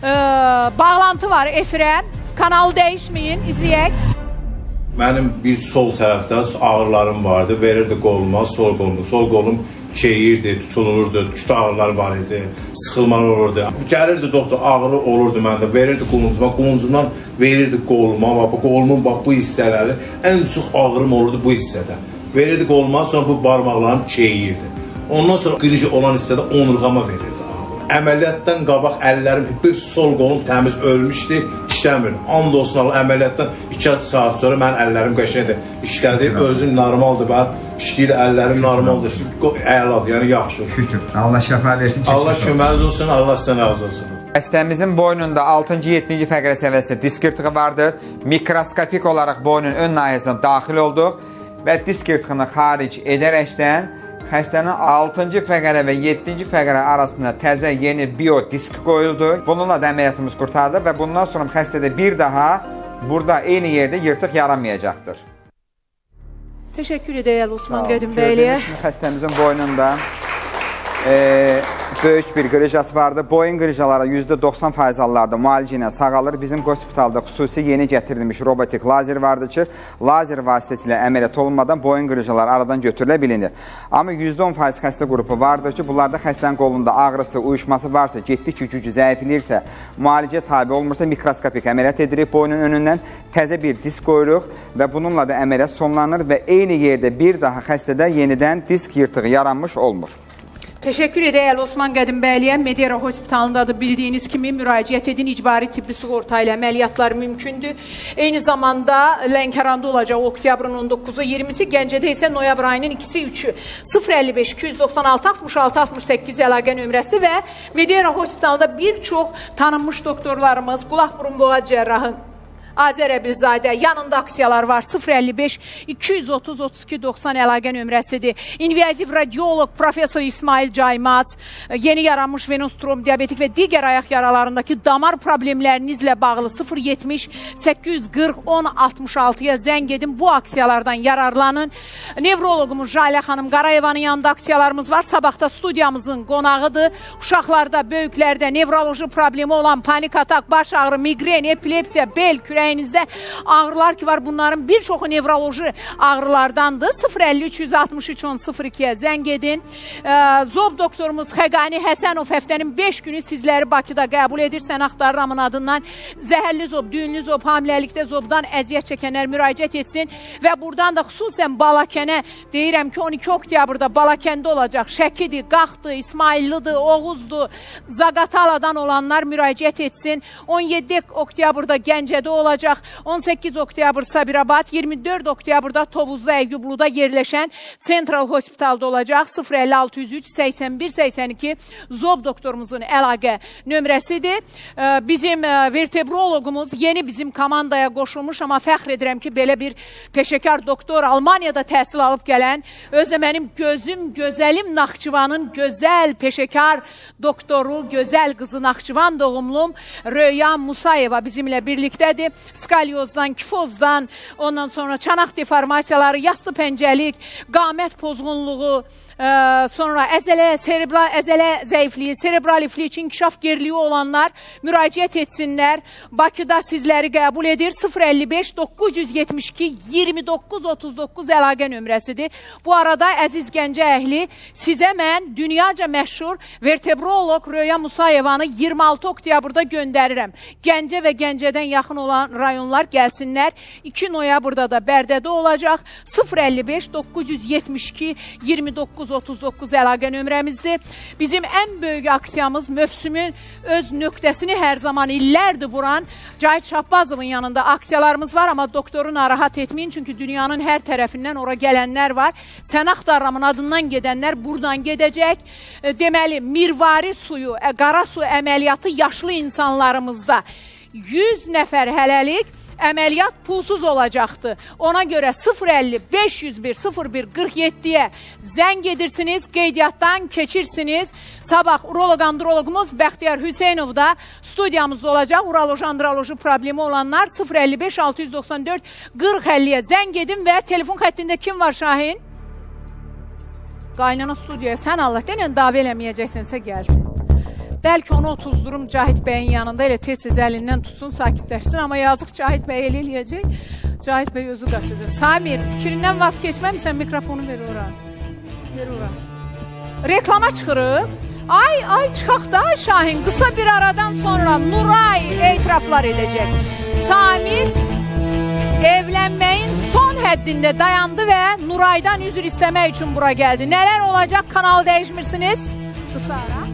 bağlantı var efirə, kanalı dəyişməyin, izləyək. Mənim bir sol tərəfdə ağrılarım vardı, verirdi qoluma, sol qolum çeyirdi, tutulurdu, küçük ağrılar var idi, sıxılmalar olurdu. Gəlirdi doktor, ağrı olurdu məndə, verirdi quluncumdan verirdi qoluma, qolumun bu hissələri, ən çox ağrım olurdu bu hissədə. Verirdi qoluma, sonra bu barmaqlarım çeyirdi. Ondan sonra qırıcı olan hissədə onurğama verirdi. Əməliyyatdan qabaq əllərim, bir sol qolum təmiz ölmüşdü, işləmir. And olsun Allah, əməliyyatdan 2 saat sonra mənim əllərim qəşəngdir, işlədi, özüm normaldır, mən işləyir, əllərim normaldır, əladır, yəni yaxşı. Şükür, Allah şəfa versin. Allah köməniz olsun, Allah sizə razı olsun. Xəstəmizin boynunda 6-7-ci fəqrə səviyyəsində disk yırtığı vardır. Mikroskopik olaraq boynun ön nahiyəsinə daxil olduq və disk yırtığını xaric edərəkdən xəstənin 6-cı fəqərə və 7-ci fəqərə arasında təzə yeni biodisk qoyuldu. Bununla da əməliyyatımız qurtardı və bundan sonra xəstədə bir daha burada eyni yerdə yırtıq yaramayacaqdır. Təşəkkür edəyək Osman Qədimbəliyə. Gördüyünüz kimi xəstəmizin boynunda böyük bir qrıjası vardı. Boyun qrıjaları %90% hallarda müalicə ilə sağalır. Bizim hospitalda xüsusi yeni gətirilmiş robotik lazer vardı ki, lazer vasitəsilə əməliyyat olunmadan boyun qrıjaları aradan götürülə bilinir. Amma %10% xəstə qrupu vardır ki, bunlarda xəstənin qolunda ağrısı, uyuşması varsa, getdikcə gücü zəifləyirsə, müalicə tabi olmursa mikroskopik əməliyyat edirik boynun önündən, təzə bir disk qoyuruq və bununla da əməliyyat sonlanır və eyni yerdə bir daha xəstədə yenidən disk yırtığı yaranmış olmur. Teşekkür edəyəl Osman Qədimbəyliyəm. Medera Hospitalındadır. Bildiyiniz kimi müraciət edin. İcbari tibbi sığorta ilə əməliyyatlar mümkündür. Eyni zamanda Lənkəranda olacaq oktyabrın 19-u 20-si, Gəncədə isə noyabr ayının 2-si 3-ü. 055 296 66 68 əlaqə nömrəsi və Medera Hospitalında bir çox tanınmış doktorlarımız, qulaq burun boğaz cərrahı Azər Əbilzadə, yanında aksiyalar var. 055 230 32 90 əlaqə nömrəsidir. İnvaziv radiolog Profesör İsmail Caymaz, yeni yaranmış venöz trom, diabetik və digər ayaq yaralarındakı damar problemlərinizlə bağlı 070 840 10 66-ya zəng edin. Bu aksiyalardan yararlanın. Nevrologumuz Jalə xanım Qarayevanın yanında aksiyalarımız var. Sabahda studiyamızın qonağıdır. Uşaqlarda, böyüklərdə nevroloji problemi olan panik atak, baş ağrı, migren, epilepsiya, bel, kürək ürəyinizdə ağrılar ki var, bunların bir çoxu nevroloji ağrılardandır. 053 163 10 02-yə zəng edin. Zob doktorumuz Xəqani Həsənov həftənin 5 günü sizləri Bakıda qəbul edir. Sən axtarıramın adından zəhərli zob, düyünlü zob, hamiləlikdə zobdan əziyyət çəkənlər müraciət etsin və buradan da xüsusən Balakənə deyirəm ki, 12 oktyabrda Balakəndə olacaq. Şəkidir, Qaxdır, İsmaillidir, Oğuzdur, Zaqataladan olanlar müraciət etsin. 17 oktyabrda Gəncədə olacaq. 18 oktyabr Sabirabad, 24 oktyabırda Tovuzda, Əyyubluda yerləşən Central Hospitalda olacaq. 056 81 82 Zob doktorumuzun əlaqə nömrəsidir. Bizim vertebrologumuz yeni bizim komandaya qoşulmuş, amma fəxr edirəm ki, belə bir peşəkar doktor, Almaniyada təhsil alıb gələn, özlə mənim gözüm, gözəlim Naxçıvanın gözəl peşəkar doktoru, gözəl qızı Naxçıvan doğumlum Röya Musayeva bizimlə birlikdədir. Skalyozdan, kifozdan, ondan sonra çanaq deformasiyaları, yastı pəncəlik, qamət pozğunluğu, sonra əzələ zəifliyi, serebral ifliç, inkişaf geriliyi olanlar müraciət etsinlər. Bakıda sizləri qəbul edir. 055 972 29 39 əlaqə nömrəsidir. Bu arada əziz Gəncə əhli, sizə mən dünyaca məşhur vertebrolog Röya Musayevanı 26 oktyabrda göndərirəm. Gəncə və Gəncədən yaxın olan rayonlar gəlsinlər. 2 noyabrda da Bərdədə olacaq. 055 972 29 39 əlaqə nömrəmizdir. Bizim ən böyük aksiyamız mövsümün öz nöqtəsini hər zaman illərdir vuran Cahit Şahbazovun yanında aksiyalarımız var, amma doktoru narahat etməyin, çünki dünyanın hər tərəfindən ora gələnlər var. Sən axtarramın adından gedənlər buradan gedəcək. Deməli, mirvari suyu, qara su əməliyyatı yaşlı insanlarımızda 100 nəfər hələlik əməliyyat pulsuz olacaqdır. Ona görə 050 501 01 47-yə zəng edirsiniz, qeydiyyatdan keçirsiniz. Sabah urolog-andrologumuz Bəxtiyar Hüseynov da studiyamızda olacaq. Uroloji-androloji problemi olanlar 055 694 40-50-yə zəng edin və telefon xəttində kim var Şahin? Qaynana studiyaya sən Allah denən davi eləməyəcəksənsə gəlsin. Bəlkə onu otuzdurum Cahit bəyin yanında, elə tez-tez əlindən tutsun, sakitləşsin, amma yazıq Cahit bəy elə eləyəcək. Cahit bəy özü qaçacaq. Samir, fikrindən vaz keçməmişsən, mikrofonu ver ora. Ver ora. Reklama çıxırıq. Ay çıxaq da Şahin, qısa bir aradan sonra Nuray etiraflar edəcək. Samir evlənməyin son həddində dayandı və Nuraydan üzr istəmək üçün bura gəldi. Nələr olacaq, kanal dəyişmirsiniz? Qısa ara.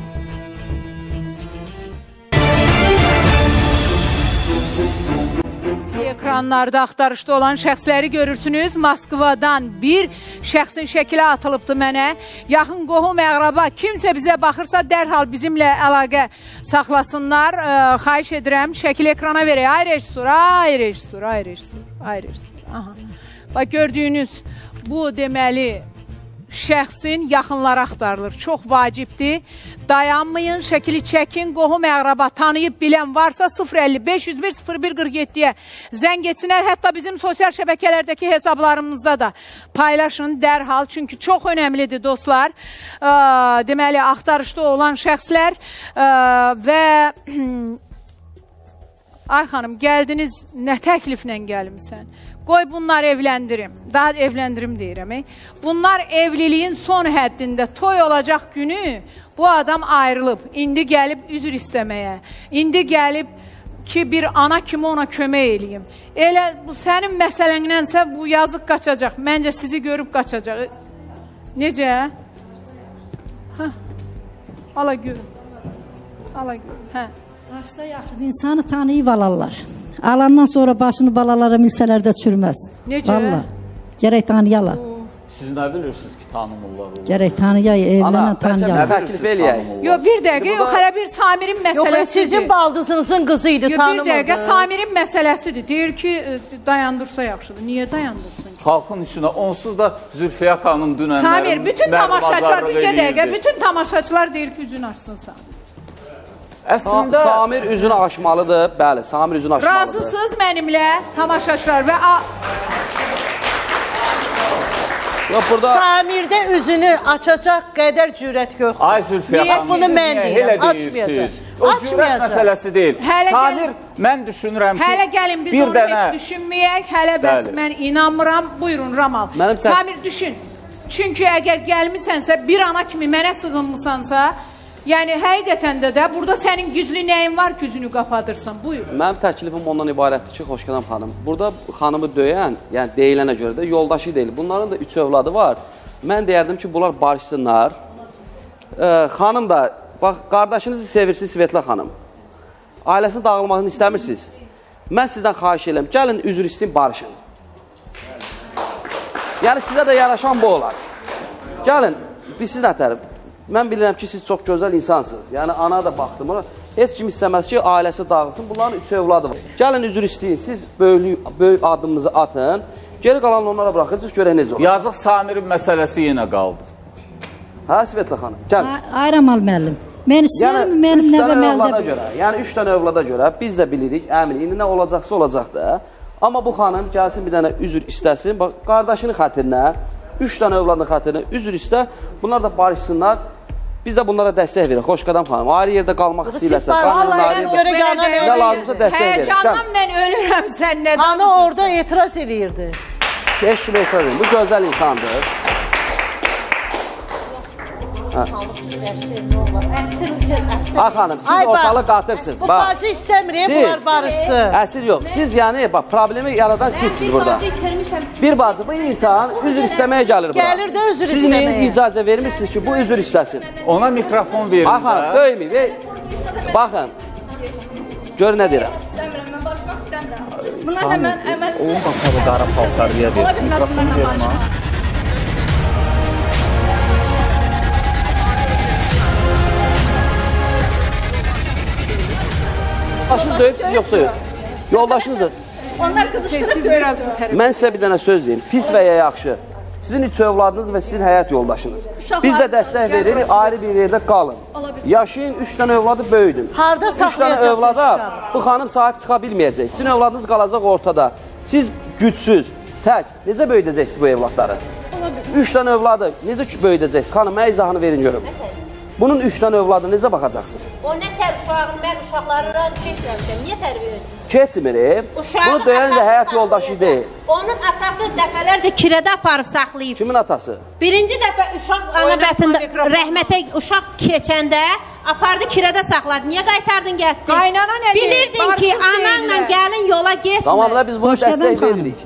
Ekranlarda axtarışda olan şəxsləri görürsünüz. Moskvadan bir şəxsin şəkilə atılıbdır mənə. Yaxın qohum, əqraba, kimsə bizə baxırsa dərhal bizimlə əlaqə saxlasınlar. Xahiş edirəm, şəkil ekrana verək. Ay rejissor. Aha. Bax, gördüyünüz bu deməli şəxsin yaxınları axtarılır. Çox vacibdir. Dayanmayın, şəkili çəkin, qohum əqraba tanıyıb bilən varsa 050-501-01-47-yə zəng etsinlər. Hətta bizim sosial şəbəkələrdəki hesablarımızda da paylaşın dərhal. Çünki çox önəmlidir dostlar. Deməli, axtarışda olan şəxslər və ay xanım, gəldiniz, nə təkliflə gəlmişsən? Qoy bunlar evləndirim. Daha evləndirim deyirəm. Bunlar evliliyin son həddində toy olacaq günü bu adam ayrılıb. İndi gəlib üzr istəməyə. İndi gəlib ki, bir ana kimi ona kömək eləyim. Elə bu sənin məsələngənsə bu yazıq qaçacaq. Məncə sizi görüb qaçacaq. Necə? Ala görüm. Ala görüm. Başda yaxşıdır, insanı tanıyıb alarlar. Alandan sonra başını balalara milsələr də çürməz. Necə? Valla, gərək tanıyalar. Siz nə bilirsiniz ki, tanımırlar? Gərək tanıyay, evlənən tanıyalar. Təklif eləyək. Yox, bir dəqiqə, yox, hələ bir Samirin məsələsidir. Yox, sizin baldızınızın qızı idi, tanımırdınız. Bir dəqiqə, Samirin məsələsidir. Deyir ki, dayandırsa yaxşıdır. Niyə dayandırsın? Xalqın içində, onsuz da Zülfiyə xanım dünənlərin Samir, bütün tamaşaçılar, bir dəqiqə, bütün tamaşaçılar deyir ki, üzünü açsın Samir. Əslində Samir üzünü açmalıdır. Bəli, Samir üzünü açmalıdır. Razısınız mənimlə tamaşaçılar və Samirdə üzünü açacaq qədər cürət yoxdur. Ay Zülfiyə xanım, bunu mən deyirəm, açmayacaq. O cürət məsələsi deyil. Samir, mən düşünürəm ki, hələ gəlin, biz onu heç düşünməyək. Hələ bəs mən inanmıram. Buyurun, Ramal. Samir, düşün. Çünki əgər gəlmisənsə, bir ana kimi mənə sığınmısansa, yəni həqiqətən də burada sənin güclü nəyin var ki, üzünü qapadırsan? Buyur. Mənim təklifim ondan ibarətdir ki, Xoşqədəm xanım, burada xanımı döyən, yəni deyilənə görə də yoldaşı deyil. Bunların da 3 övladı var. Mən deyərdim ki, bunlar barışsınlar. Xanım da, bax, qardaşınızı sevirsiniz Svetla xanım. Ailəsinin dağılmasını istəmirsiniz. Mən sizdən xahiş edirəm, gəlin üzr istəyin, barışın. Yəni sizə də yaraşan bu olar. Gəlin, biz siz nətərim. Mən bilirəm ki, siz çox gözəl insansınız. Yəni, ana da baxdım. Heç kim istəməz ki, ailəsi dağılsın. Bunların 3 övladı var. Gəlin, üzr istəyin. Siz böyük adımınızı atın. Geri qalanı onlara bıraxacaq, görək necə olur. Yazıq Samirin məsələsi yenə qaldı. Hə, Svetla xanım, gəl. Ayramal müəllim. Mən istəyirəm, mənim nəvə məndə. Yəni, 3 dənə övlada görə biz də bilirik, əmin. İndi nə olacaqsa olacaq da. Amma bu xanım gəlsin bir dənə üzr istəsin. Bax, qardaşının xatirinə, 3 dənə övladının xatirinə üzr istə. Bunlar da barışsınlar. Biz də bunlara dəstək veririk. Xoşqədəm xanım, ayrı yerdə qalmaq istəyirlərsə, nə lazımsa dəstək veririk. Həyəcandan mən ölürəm, sən nə danışırsın? Ana orada etiraz eləyirdi. Heç kimi etiraz edir. Bu gözəl insandır. Ay xanım, siz ortalığı qatırsınız. Bu bacı istəmir, bunlar barışsın. Əsir yox. Siz yəni, bax, problemi yaradan sizsiniz burada. Bir bacı, bu insan üzr istəməyə gəlir bura. Gəlir də üzr istəməyə. Siz neyin icazə vermişsiniz ki, bu üzr istəsin? Ona mikrofon verin. Ay xanım, döyməyim. Baxın, gör nə deyirəm. İstəmirəm, mən barışmaq istəmirəm. Bunlar da mən əməl... Onun qapalı qara paltarıya verin. Ola bilməz bunlarla barışmaq. Yoldaşınız döyüb, siz yoxsa yox? Yoldaşınızdır. Onlar qızışdırıb döyür. Mən sizə bir dənə söz deyim. Pis və ya yaxşı. Sizin 3 övladınız və sizin həyat yoldaşınız. Biz də dəstək veririk, ayrı bir yerdə qalın. Yaşayın, 3 dənə övladı böyüdün. Harada saxlayacaqsınız? 3 dənə övlada bu xanım sahib çıxa bilməyəcək. Sizin övladınız qalacaq ortada. Siz gücsüz, tək. Necə böyüdəcəksiniz bu evladları? 3 dənə övladı necə böyüdəcəksiniz? Xanım, mənə izahını verin görüm. Bunun 3 dənə övladı necə baxacaqsınız? O nə tər uşağın, mən uşaqları radio keçməmişəm. Niyə tərbiyə edim? Keçmir. Bunu döyən də həyat yoldaşı deyil. Onun atası dəfələrcə kirədə aparıb saxlayıb. Kimin atası? Birinci dəfə uşaq ana bətində rəhmətə uşaq keçəndə apardı kirədə saxladı. Niyə qaytardın getdin? Qaynana nə deyir? Bilirdin ki, ananla gəlin yola getmir. Tamam da biz bunu dəstək veririk.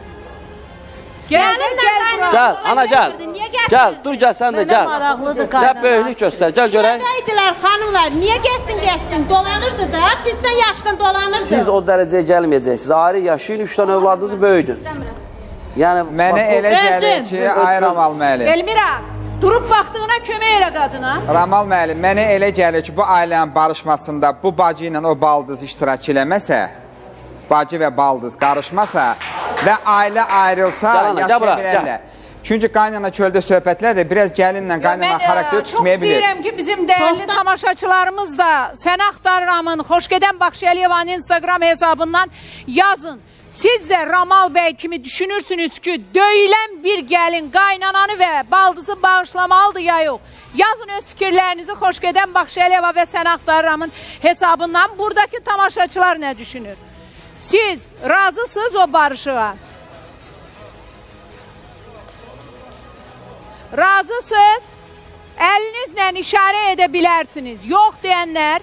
Gəl, gəl, ana gəl. Gəl, dur gəl, sən də gəl. Gəl, böyüklük göstər, gəl görək. Kirədəydilər xanımlar, niyə getdin? Dolanırdı da, bizdən yaşdan dolanırdı. Siz o dərəcəyə gəlməyəcəksiniz. Ayrı yaşayın, 3 dənə övladınızı böyüdün. Yəni, mənə elə gəlir ki, ay Ramal müəllim. Elmira, durub baxdığına kömək elə qadına. Ramal müəllim, mənə elə gəlir ki, bu ailənin barışmasında bu bacı ilə o baldız iştirak eləməsə, bacı və baldız qarışmasa və ailə ayrılsa, yaşaya bilərlər. Çünki qaynana çöldə söhbətlər də biraz gəlinlə qaynana xarakteri tutmaya bilir. Çox istəyirəm ki, bizim dəyərli tamaşaçılarımız da Səni Axtarıramın Xoşgedən Baxşəliyevanın Instagram hesabından yazın. Siz də Ramal bəy kimi düşünürsünüz ki, döyülən bir gəlin qaynananı və baldızı bağışlamalıdır ya yox. Yazın öz fikirlərinizi Xoşgedən Baxşəliyeva və Səni Axtarıramın hesabından. Buradakı tamaşaçılar nə düşünür? Siz razısınız o barışığa? Razısınız? Əlinizlə işarə edə bilərsiniz. Yox deyənlər?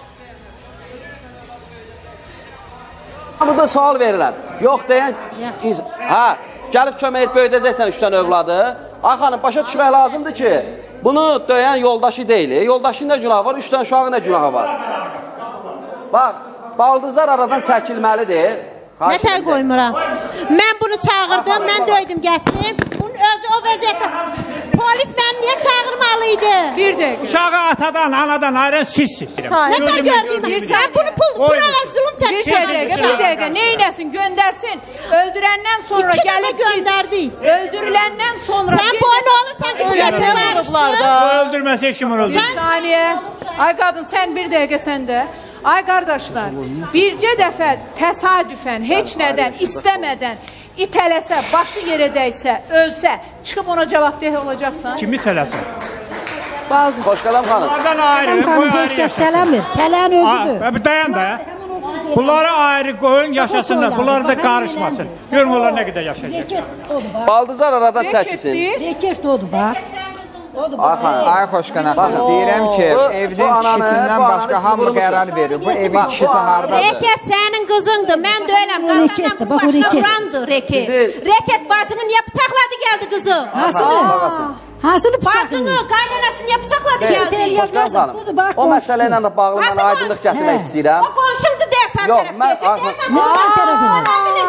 Burada sual verirəm. Yox deyən... Hə, gəlib kömək edib böyüdəcəksən 3 dənə övladı. Ay xanım, başa düşmək lazımdır ki, bunu döyən yoldaşı deyil. Yoldaşın nə günahı var, 3 dənə uşağın nə günahı var. Bax, baldızlar aradan çəkilməlidir. Nətər qoymuram? Mən bunu çağırdım, mən döydüm, gətirim. Bunun özü o vəziyyətdə. Polis məni niyə çağırmalıydı? Bir dəqiqə. Uşağı atadan, anadan ayrı sizsiniz. Nətər gördüyüm? Mən bunu buraya zulüm çəkmişəm. Bir dəqiqə, neynəsin, göndərsin. Öldürəndən sonra gəlib göndərdik. Öldürüləndən sonra... Sən boynu olursan ki, bu gətirməmişsin. Bu öldürməsi işimin oldu. Bir saniyə. Ay qadın, sən bir dəqiqə səndə. Ay qardaşlar, bircə dəfə təsadüfən, heç nədən, istəmədən itələsə, başı yerə dəysə, ölsə, çıxıb ona cavabdeh olacaqsan. Kimi itələsə? Xoşqədəm xanım. Bunlardan ayrı, qoy ayrı yaşasın. Tələyin özüdür. Dayan da. Bunları ayrı qoyun, yaşasınlar. Bunları da qarışmasın. Görün onlar nə qədər yaşayacaq. Baldızlar aradan çəkilsin. Reket odur, bax. Ay Xoşqanaq, deyirəm ki, evdən kişisindən başqa hamı qərar verir. Bu evin kişisi haradadır? Reket sənin qızındır, mən döyələm. Qarşından bu başına vurandır Reket. Reket bacını niyə bıçaqladı gəldi qızı? Hansını bıçaqladı? Bacını, qaynanasını niyə bıçaqladı gəldi? Xoşqanaq xanım, o məsələ ilə də bağlı mən aydınlıq gətirmək istəyirəm. O qonşundur deyəsən tərəf Nə tərəfinə?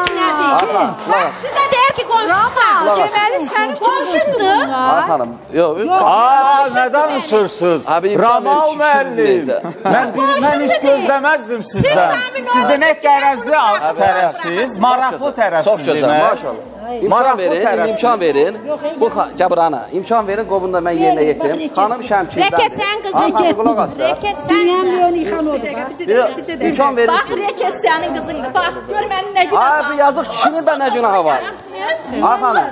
Sizə deyər ki, qonşusan. Deməli, sənin qonşundur. Ay xanım, yox. Nə danışırsınız? Ramal müəllim. Mən heç gözləməzdim sizdən. Siz demək qərəzli tərəfsiz, maraqlı tərəfsiz demək. İmkan verin, imkan verin. Bu Gəbrana, imkan verin, qovunda mən yerinə yetirim. Xanım Şəmkirdən. Reket sən qızın. Reket sən. Milyon yıxan odur. İmkan verin. Bax, Reket sənin qızındır. Bax, gör mənim nə günah var. Abi yazıq kişinin də nə günahı var. Ay xanım.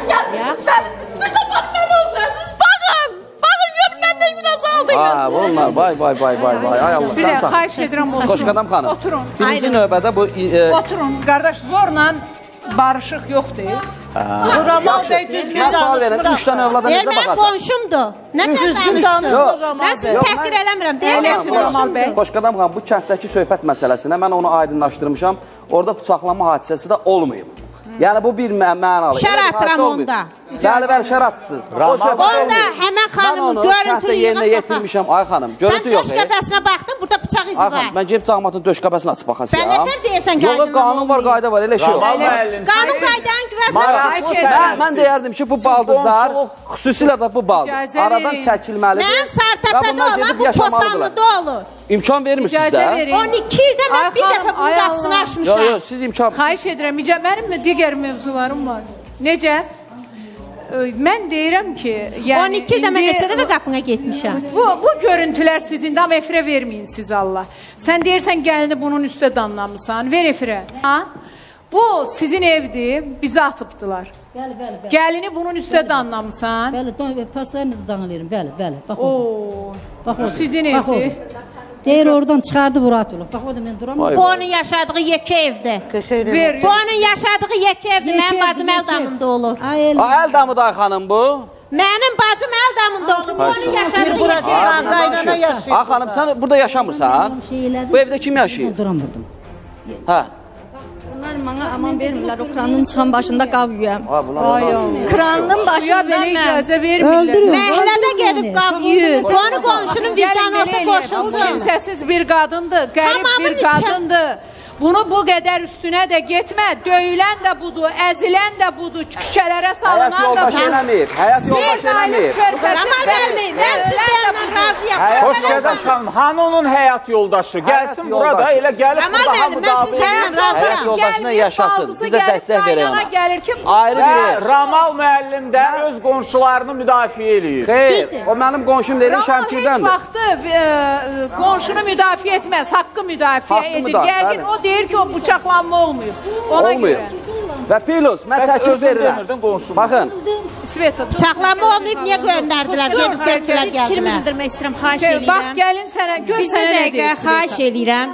Burada bax, mən olmasınız. Baxın. Baxın, gör mən nə günah aldıyım. Bunlar, vay. Ay Allah, bir də xahiş edirəm, oturun. Xoşqədəm xanım. Oturun. Birinci növbədə bu... Oturun, qardaş, zorla barışıq yoxdur. Ramal bəy düzgün danışmır. 3 dənə övlada necə baxarsan? Mən qonşumdur. Nətər danışsın? Mən sizi təhqir eləmirəm. Deyirəm, qonşumdur. Xoşqədəm xanım, bu kənddəki söhbət məsələsinə mən onu aydınlaşdırmışam. Orada bıçaqlanma hadisəsi də olmayıb. Yəni bu bir mənalı. Şər atıram onda. Bəli, şər atsız. Onda həmən xanımın görüntülü yerinə yetirmişəm. Ay xanım, görüntü yox. Sən döş qəfəsinə baxdın, burada bıçaq izi var. Mən gelib cağmatın döş qəfəsini açıb baxasıyam. Sən nətər deyirsən qaydın? Yox, qanun var, qayda var, elə şey yox. Qanun qaydanın güvəsinə mən deyərdim ki, bu baldızlar, xüsusilə də bu baldız, aradan çəkilməlidir. Mən Sartəpədə olan bu Posanlıda olur. İmkan vermirsiniz də. 12 ildə mən bir dəfə bunun qapısını açmışam. Yox, siz imkan... Xahiş edirəm, mənim digər mövzularım var. Necə? Mən deyirəm ki... 12 ildə mən neçə dəfə qapına getmişəm. Bu görüntülər sizin, dam efirə verməyin siz Allah. Sən deyirsən gəlini bunun üstə danlamışsan, ver efirə. Bu sizin evdir, bizi atıbdılar. Bəli. Gəlini bunun üstə danlamışsan. Bəli, paslarını da danlayırım, bəli. Bu sizin evdir. Deyir oradan çıxardı Murat olur. Bax o da mən duramam. Bu onun yaşadığı yekə evdir. Bu onun yaşadığı yekə evdir. Mənim bacım Əldamında olur. Əldamı da xanım bu? Mənim bacım Əldamında olur. Bu onun yaşadığı yekə evdir. Ay xanım, sən burada yaşamırsan? Bu evdə kim yaşayır? Mən duramırdım. Hə. Bunlar bana aman vermirlər, o kranın çıxan başında qav yuyam. Kranın başında mən öldürür. Məhlədə gedib qav yuyur. Onu qonşunun vicdanı olsa qoşulsun. Kimsəsiz bir qadındır, qərib bir qadındır. Bunu bu qədər üstünə də getmə, döyülən də budur, əzilən də budur, küçələrə salınan da budur. Həyat yoldaşı eləməyib. Ramal müəllim, mən sizlərlə razıyam. Məqədəm xanım, hanı onun həyat yoldaşı? Gəlsin burada, elə gəlib burada hamı da həyat yoldaşına yaşasın, bizə dəstək verək ona. Ayrı biri. Ramal müəllim də öz qonşularını müdafiə eləyir. Xeyr, o mənim qonşum deyil, Şəmkirdəndir. Ramal heç vaxtı qonşunu müdafiə etməz, haqqı müdafiə edir. Yəqin o deyir ki, o bıçaqlanma olmuyor. Ona görə. Və Pilos, mən təklif verirəm. Baxın. Bıçaqlanma olmayıb, niyə göndərdilər? Gedib götürlər gəldilər. Fikrimi bildirmək istəyirəm, xahiş eləyirəm. Bax, gəlin sənə, gör sənə nə deyir. Bir dəqiqə, xahiş eləyirəm.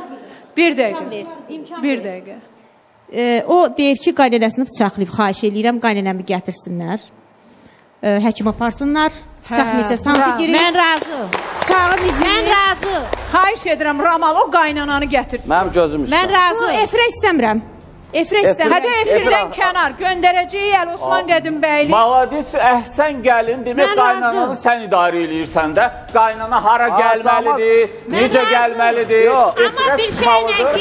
Bir dəqiqə. O deyir ki, qaynənəsini bıçaqlayıb, xahiş eləyirəm, qaynənəmi gətirsinlər. Həkim aparsınlar. Bıçaq neçə santi girir? Mən razı. Bıçağın izini. Mən razı. Xahiş edirəm, Ramal, o qaynananı gətir. Mənim gözüm üstə. Mən razı. Efirə istəmirəm. Hədə efirdən kənar, göndərəcəyi Əl Osman Qədimbəyli. Maladic, əhsən gəlin, demək qaynananı sən idarə eləyirsən də. Qaynana hara gəlməlidir, necə gəlməlidir. Amma bir şeylə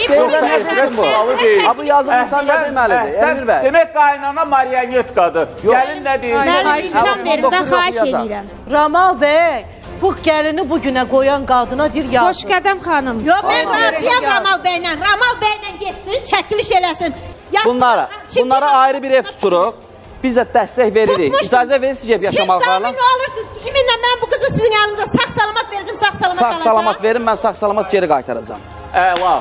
ki, bu yazıq insan da deməlidir, Emir bəy. Demək qaynana marionetkadır. Gəlin nə deyir? Mənim imkan verin də xahiş eləyirəm. Ramal bəy, bu gəlini bugünə qoyan qadına deyir yazır. Xoş qədəm xanım. Yox, mən razıyam Ramal bəylə. Ramal bəylə getsin, çəkiliş eləsin. Bunlara ayrı bir ev tuturuq. Biz də dəstək veririk. İcazə verirsiniz ki, yaşamaqlarla. Siz nə olursunuz? Kiminlə mən bu qızı sizin əlinizə sağ-salamat verəcəm, sağ-salamat alacam. Sağ-salamat verin, mən sağ-salamat geri qaytaracam. Əla.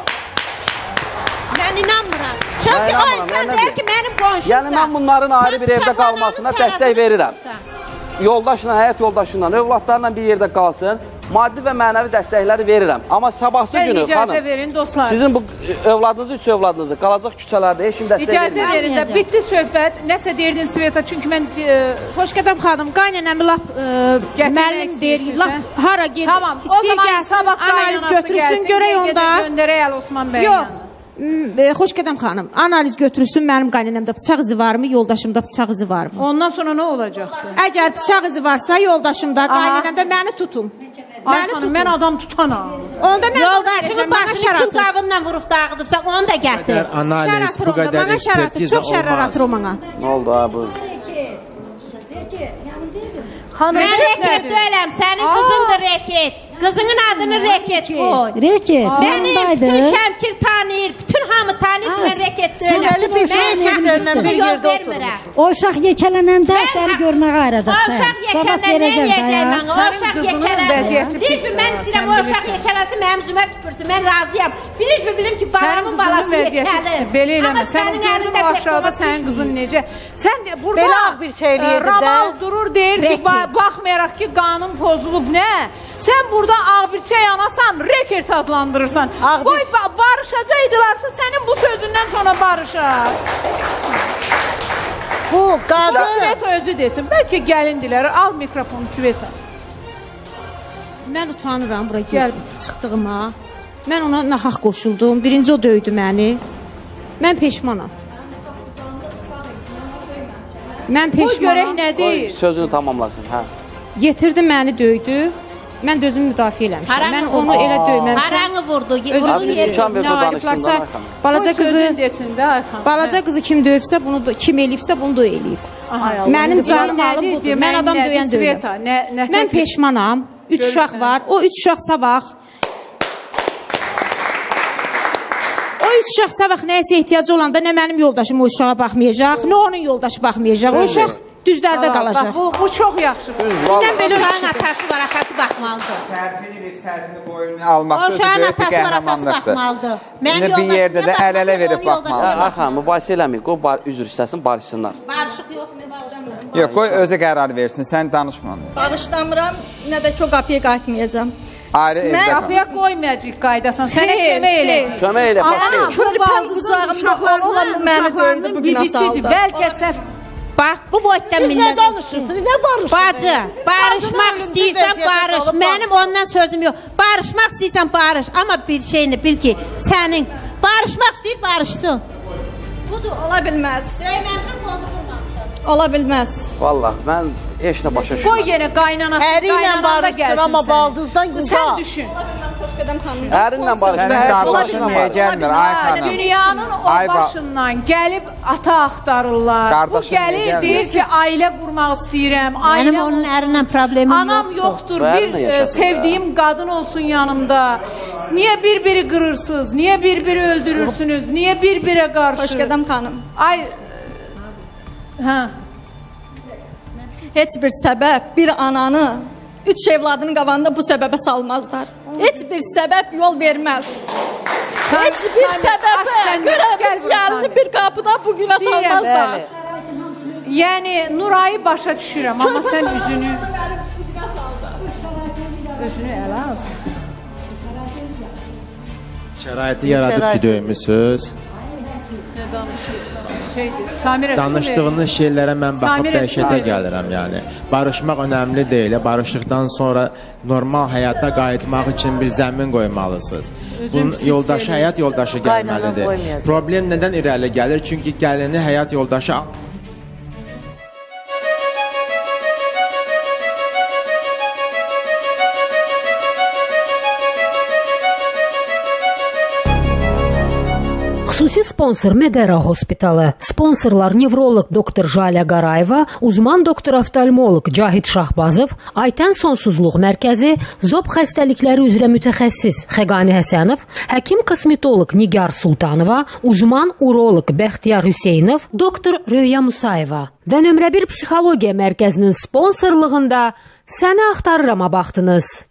Mən inanmıram. Çünki o insan deyir ki, mənim qonşumsa. Yəni, mən bunların ayrı bir evdə qalmasına dəstək verirəm. Yoldaşla, həyat yoldaşla, övladlarla bir yerdə qalsın. Maddi və mənəvi dəstəkləri verirəm. Amma sabahsı günü, xanım, sizin bu övladınızı, üç övladınızı qalacaq küçələrdə heç kim dəstək vermir. İcazə verin də, bitti söhbət. Nəsə deyirdin Sveta, çünki mən... Xoş qədəm xanım, qaynənəmi lap müəllim deyir, lap hara gedir, istəyir gəlsin, analiz götürsün, görək onda. Göndərək Əl Osman bəylə. Yox. Xoş qədəm xanım, analiz götürsün, mənim qaynənəmdə bıçaq izi varmı, yoldaşımda bıçaq izi varmı? Ondan sonra nə olacaqdır? Əgər bıçaq izi varsa, yoldaşımda, qaynənəmdə məni tutun. Ay xanım, mən adam tutanam. Yoldaşının başını kül qabından vurub dağıdıbsa, onu da gətir. Əgər analiz bu qədər ekspertiza çox şərər atır o mənə. Nə oldu, ha, bu? Mən reket deyiləm, sənin qızındır reket. Qızının adını reket qoy. Reket, mənim bütün Şəmkir tanıyır, bütün hamı tanıyır ki, mən reket deyiləm. Mən bir yol vermirəm. O uşaq yekələnəndə səni görməyə ayıracaqsan. O uşaq yekələnəndə yiyəcəyim mən. O uşaq yekələnəndə. Deyirsin, mən istəyirəm, o uşaq yekələsi mənim üzümə tüpürsün. Mən razıyam. Bilim ki, balamın balası yekəlir. Belə eləmə, sənin gördün o aşağıda sənin qızın necə. Sən burada Ramal durur, deyir ki, baxmayaraq ki, qanun pozulub, nə? Sən burada ağbirçə yanasan, rekord adlandırırsan. Qoy, barışacaqdılarsa sənin bu sözündən sonra barışar. Bu qadın... Sveta özü desin, bəlkə gəlindilər. Al mikrofonu Sveta. Mən utanıram bura çıxdığıma. Mən ona nahaq qoşuldum. Birinci o döydü məni. Mən peşmanam. Mən peşmanam. O görək nə deyir? Sözünü tamamlasın, hə. Yetirdi məni döydü. Mən də özümü müdafiə eləmişəm. Mən onu elə döyməmişəm. Haranı vurdu? Balaca qızı kim döyübsə, kim eləyibsə, bunu da eləyib. Mənim canım alım budur. Mən adam döyən döyəm. Mən peşmanam. 3 uşaq var. O 3 uşaq sabah. O 3 uşaq sabah nəyəsə ehtiyacı olanda nə mənim yoldaşım o uşağa baxmayacaq, nə onun yoldaşı baxmayacaq. O uşaq düzlərdə qalacaq. Bu çox yaxşıdır. Uşağın atası var, atası baxmalıdır. Sərfini boynunu almaqda uşağın atası var, atası baxmalıdır. Bir yerdə də əl-ələ verib baxmalıdır. Xanım, mübahisə eləməyik, qoy üzr istəsin, barışsınlar. Barışıq yox, yox, qoy özü qərar versin, sən danışma. Barışlamıram, nə də ki o qapıya qayıtmayacam. Mən qapıya qoymayacaq qaydasan, sənə kömək eləyəcək. Kömək elə, başlayın. Körpəm qucağımda olan məni döydü bugün asaldı. Bəlkə səhv. Bax, bu boyutdan millət. Siz nə danışırsınız, nə barışırsınız? Bacı, barışmaq istəyirsən barış. Mənim ondan sözüm yox. Barışmaq istəyirsən barış. Amma bir şeyini bil ki, sənin barışmaq istəyir barışsın. Budur, ola bilməz. Döyməmişim, qolunu vurmamışım. Ola bilməz. Vallahi mən heç nə başa düşmürəm. Qoy yenə qaynanası, qaynananda gəlsin amma baldızdan güzel. Sən düşün. Ərinlə barışır. Sənin qardaşın nəyə gəlmir, ay xanım? Dünyanın o başından gəlib ata axtarırlar. Bu gəlir, deyir ki, ailə qurmaq istəyirəm. Mənim onun ərinlə problemim yoxdur. Anam yoxdur, bir sevdiyim qadın olsun yanımda. Niyə bir-biri qırırsınız? Niyə bir-biri öldürürsünüz? Niyə bir-birə qarşı? Xoş qədəm xanım. Ay, hə. Heç bir səbəb bir ananı 3 evladının qabağında bu səbəbə salmazlar. Heç bir səbəb yol verməz. Heç bir səbəbə görə gəlini bir qapıda bugünə salmazlar. Yəni, Nurayı başa düşürəm, amma sən üzünü ələ alsın. Şəraiti yaradıb ki, döymüsünüz. Danışdığınız şeylərə mən baxıb dəhşətə gəlirəm, yəni. Barışmaq önəmli deyil, barışdıqdan sonra normal həyata qayıtmaq üçün bir zəmin qoymalısınız. Bunun yoldaşı, həyat yoldaşı gəlməlidir. Problem nədən irəli gəlir? Çünki gəlini həyat yoldaşı Xüsusi sponsor Medera Hospitalı, sponsorlar nevroloq doktor Jalə Qarayeva, uzman doktor oftalmoloq Cahid Şahbazov, Aytən Sonsuzluq Mərkəzi, zob xəstəlikləri üzrə mütəxəssis Xəqani Həsənov, həkim kosmetoloq Nigar Sultanova, uzman uroloq Bəxtiyar Hüseynov, doktor Röya Musayeva və nömrə 1 psixologiya mərkəzinin sponsorluğunda Səni axtarırama baxdınız.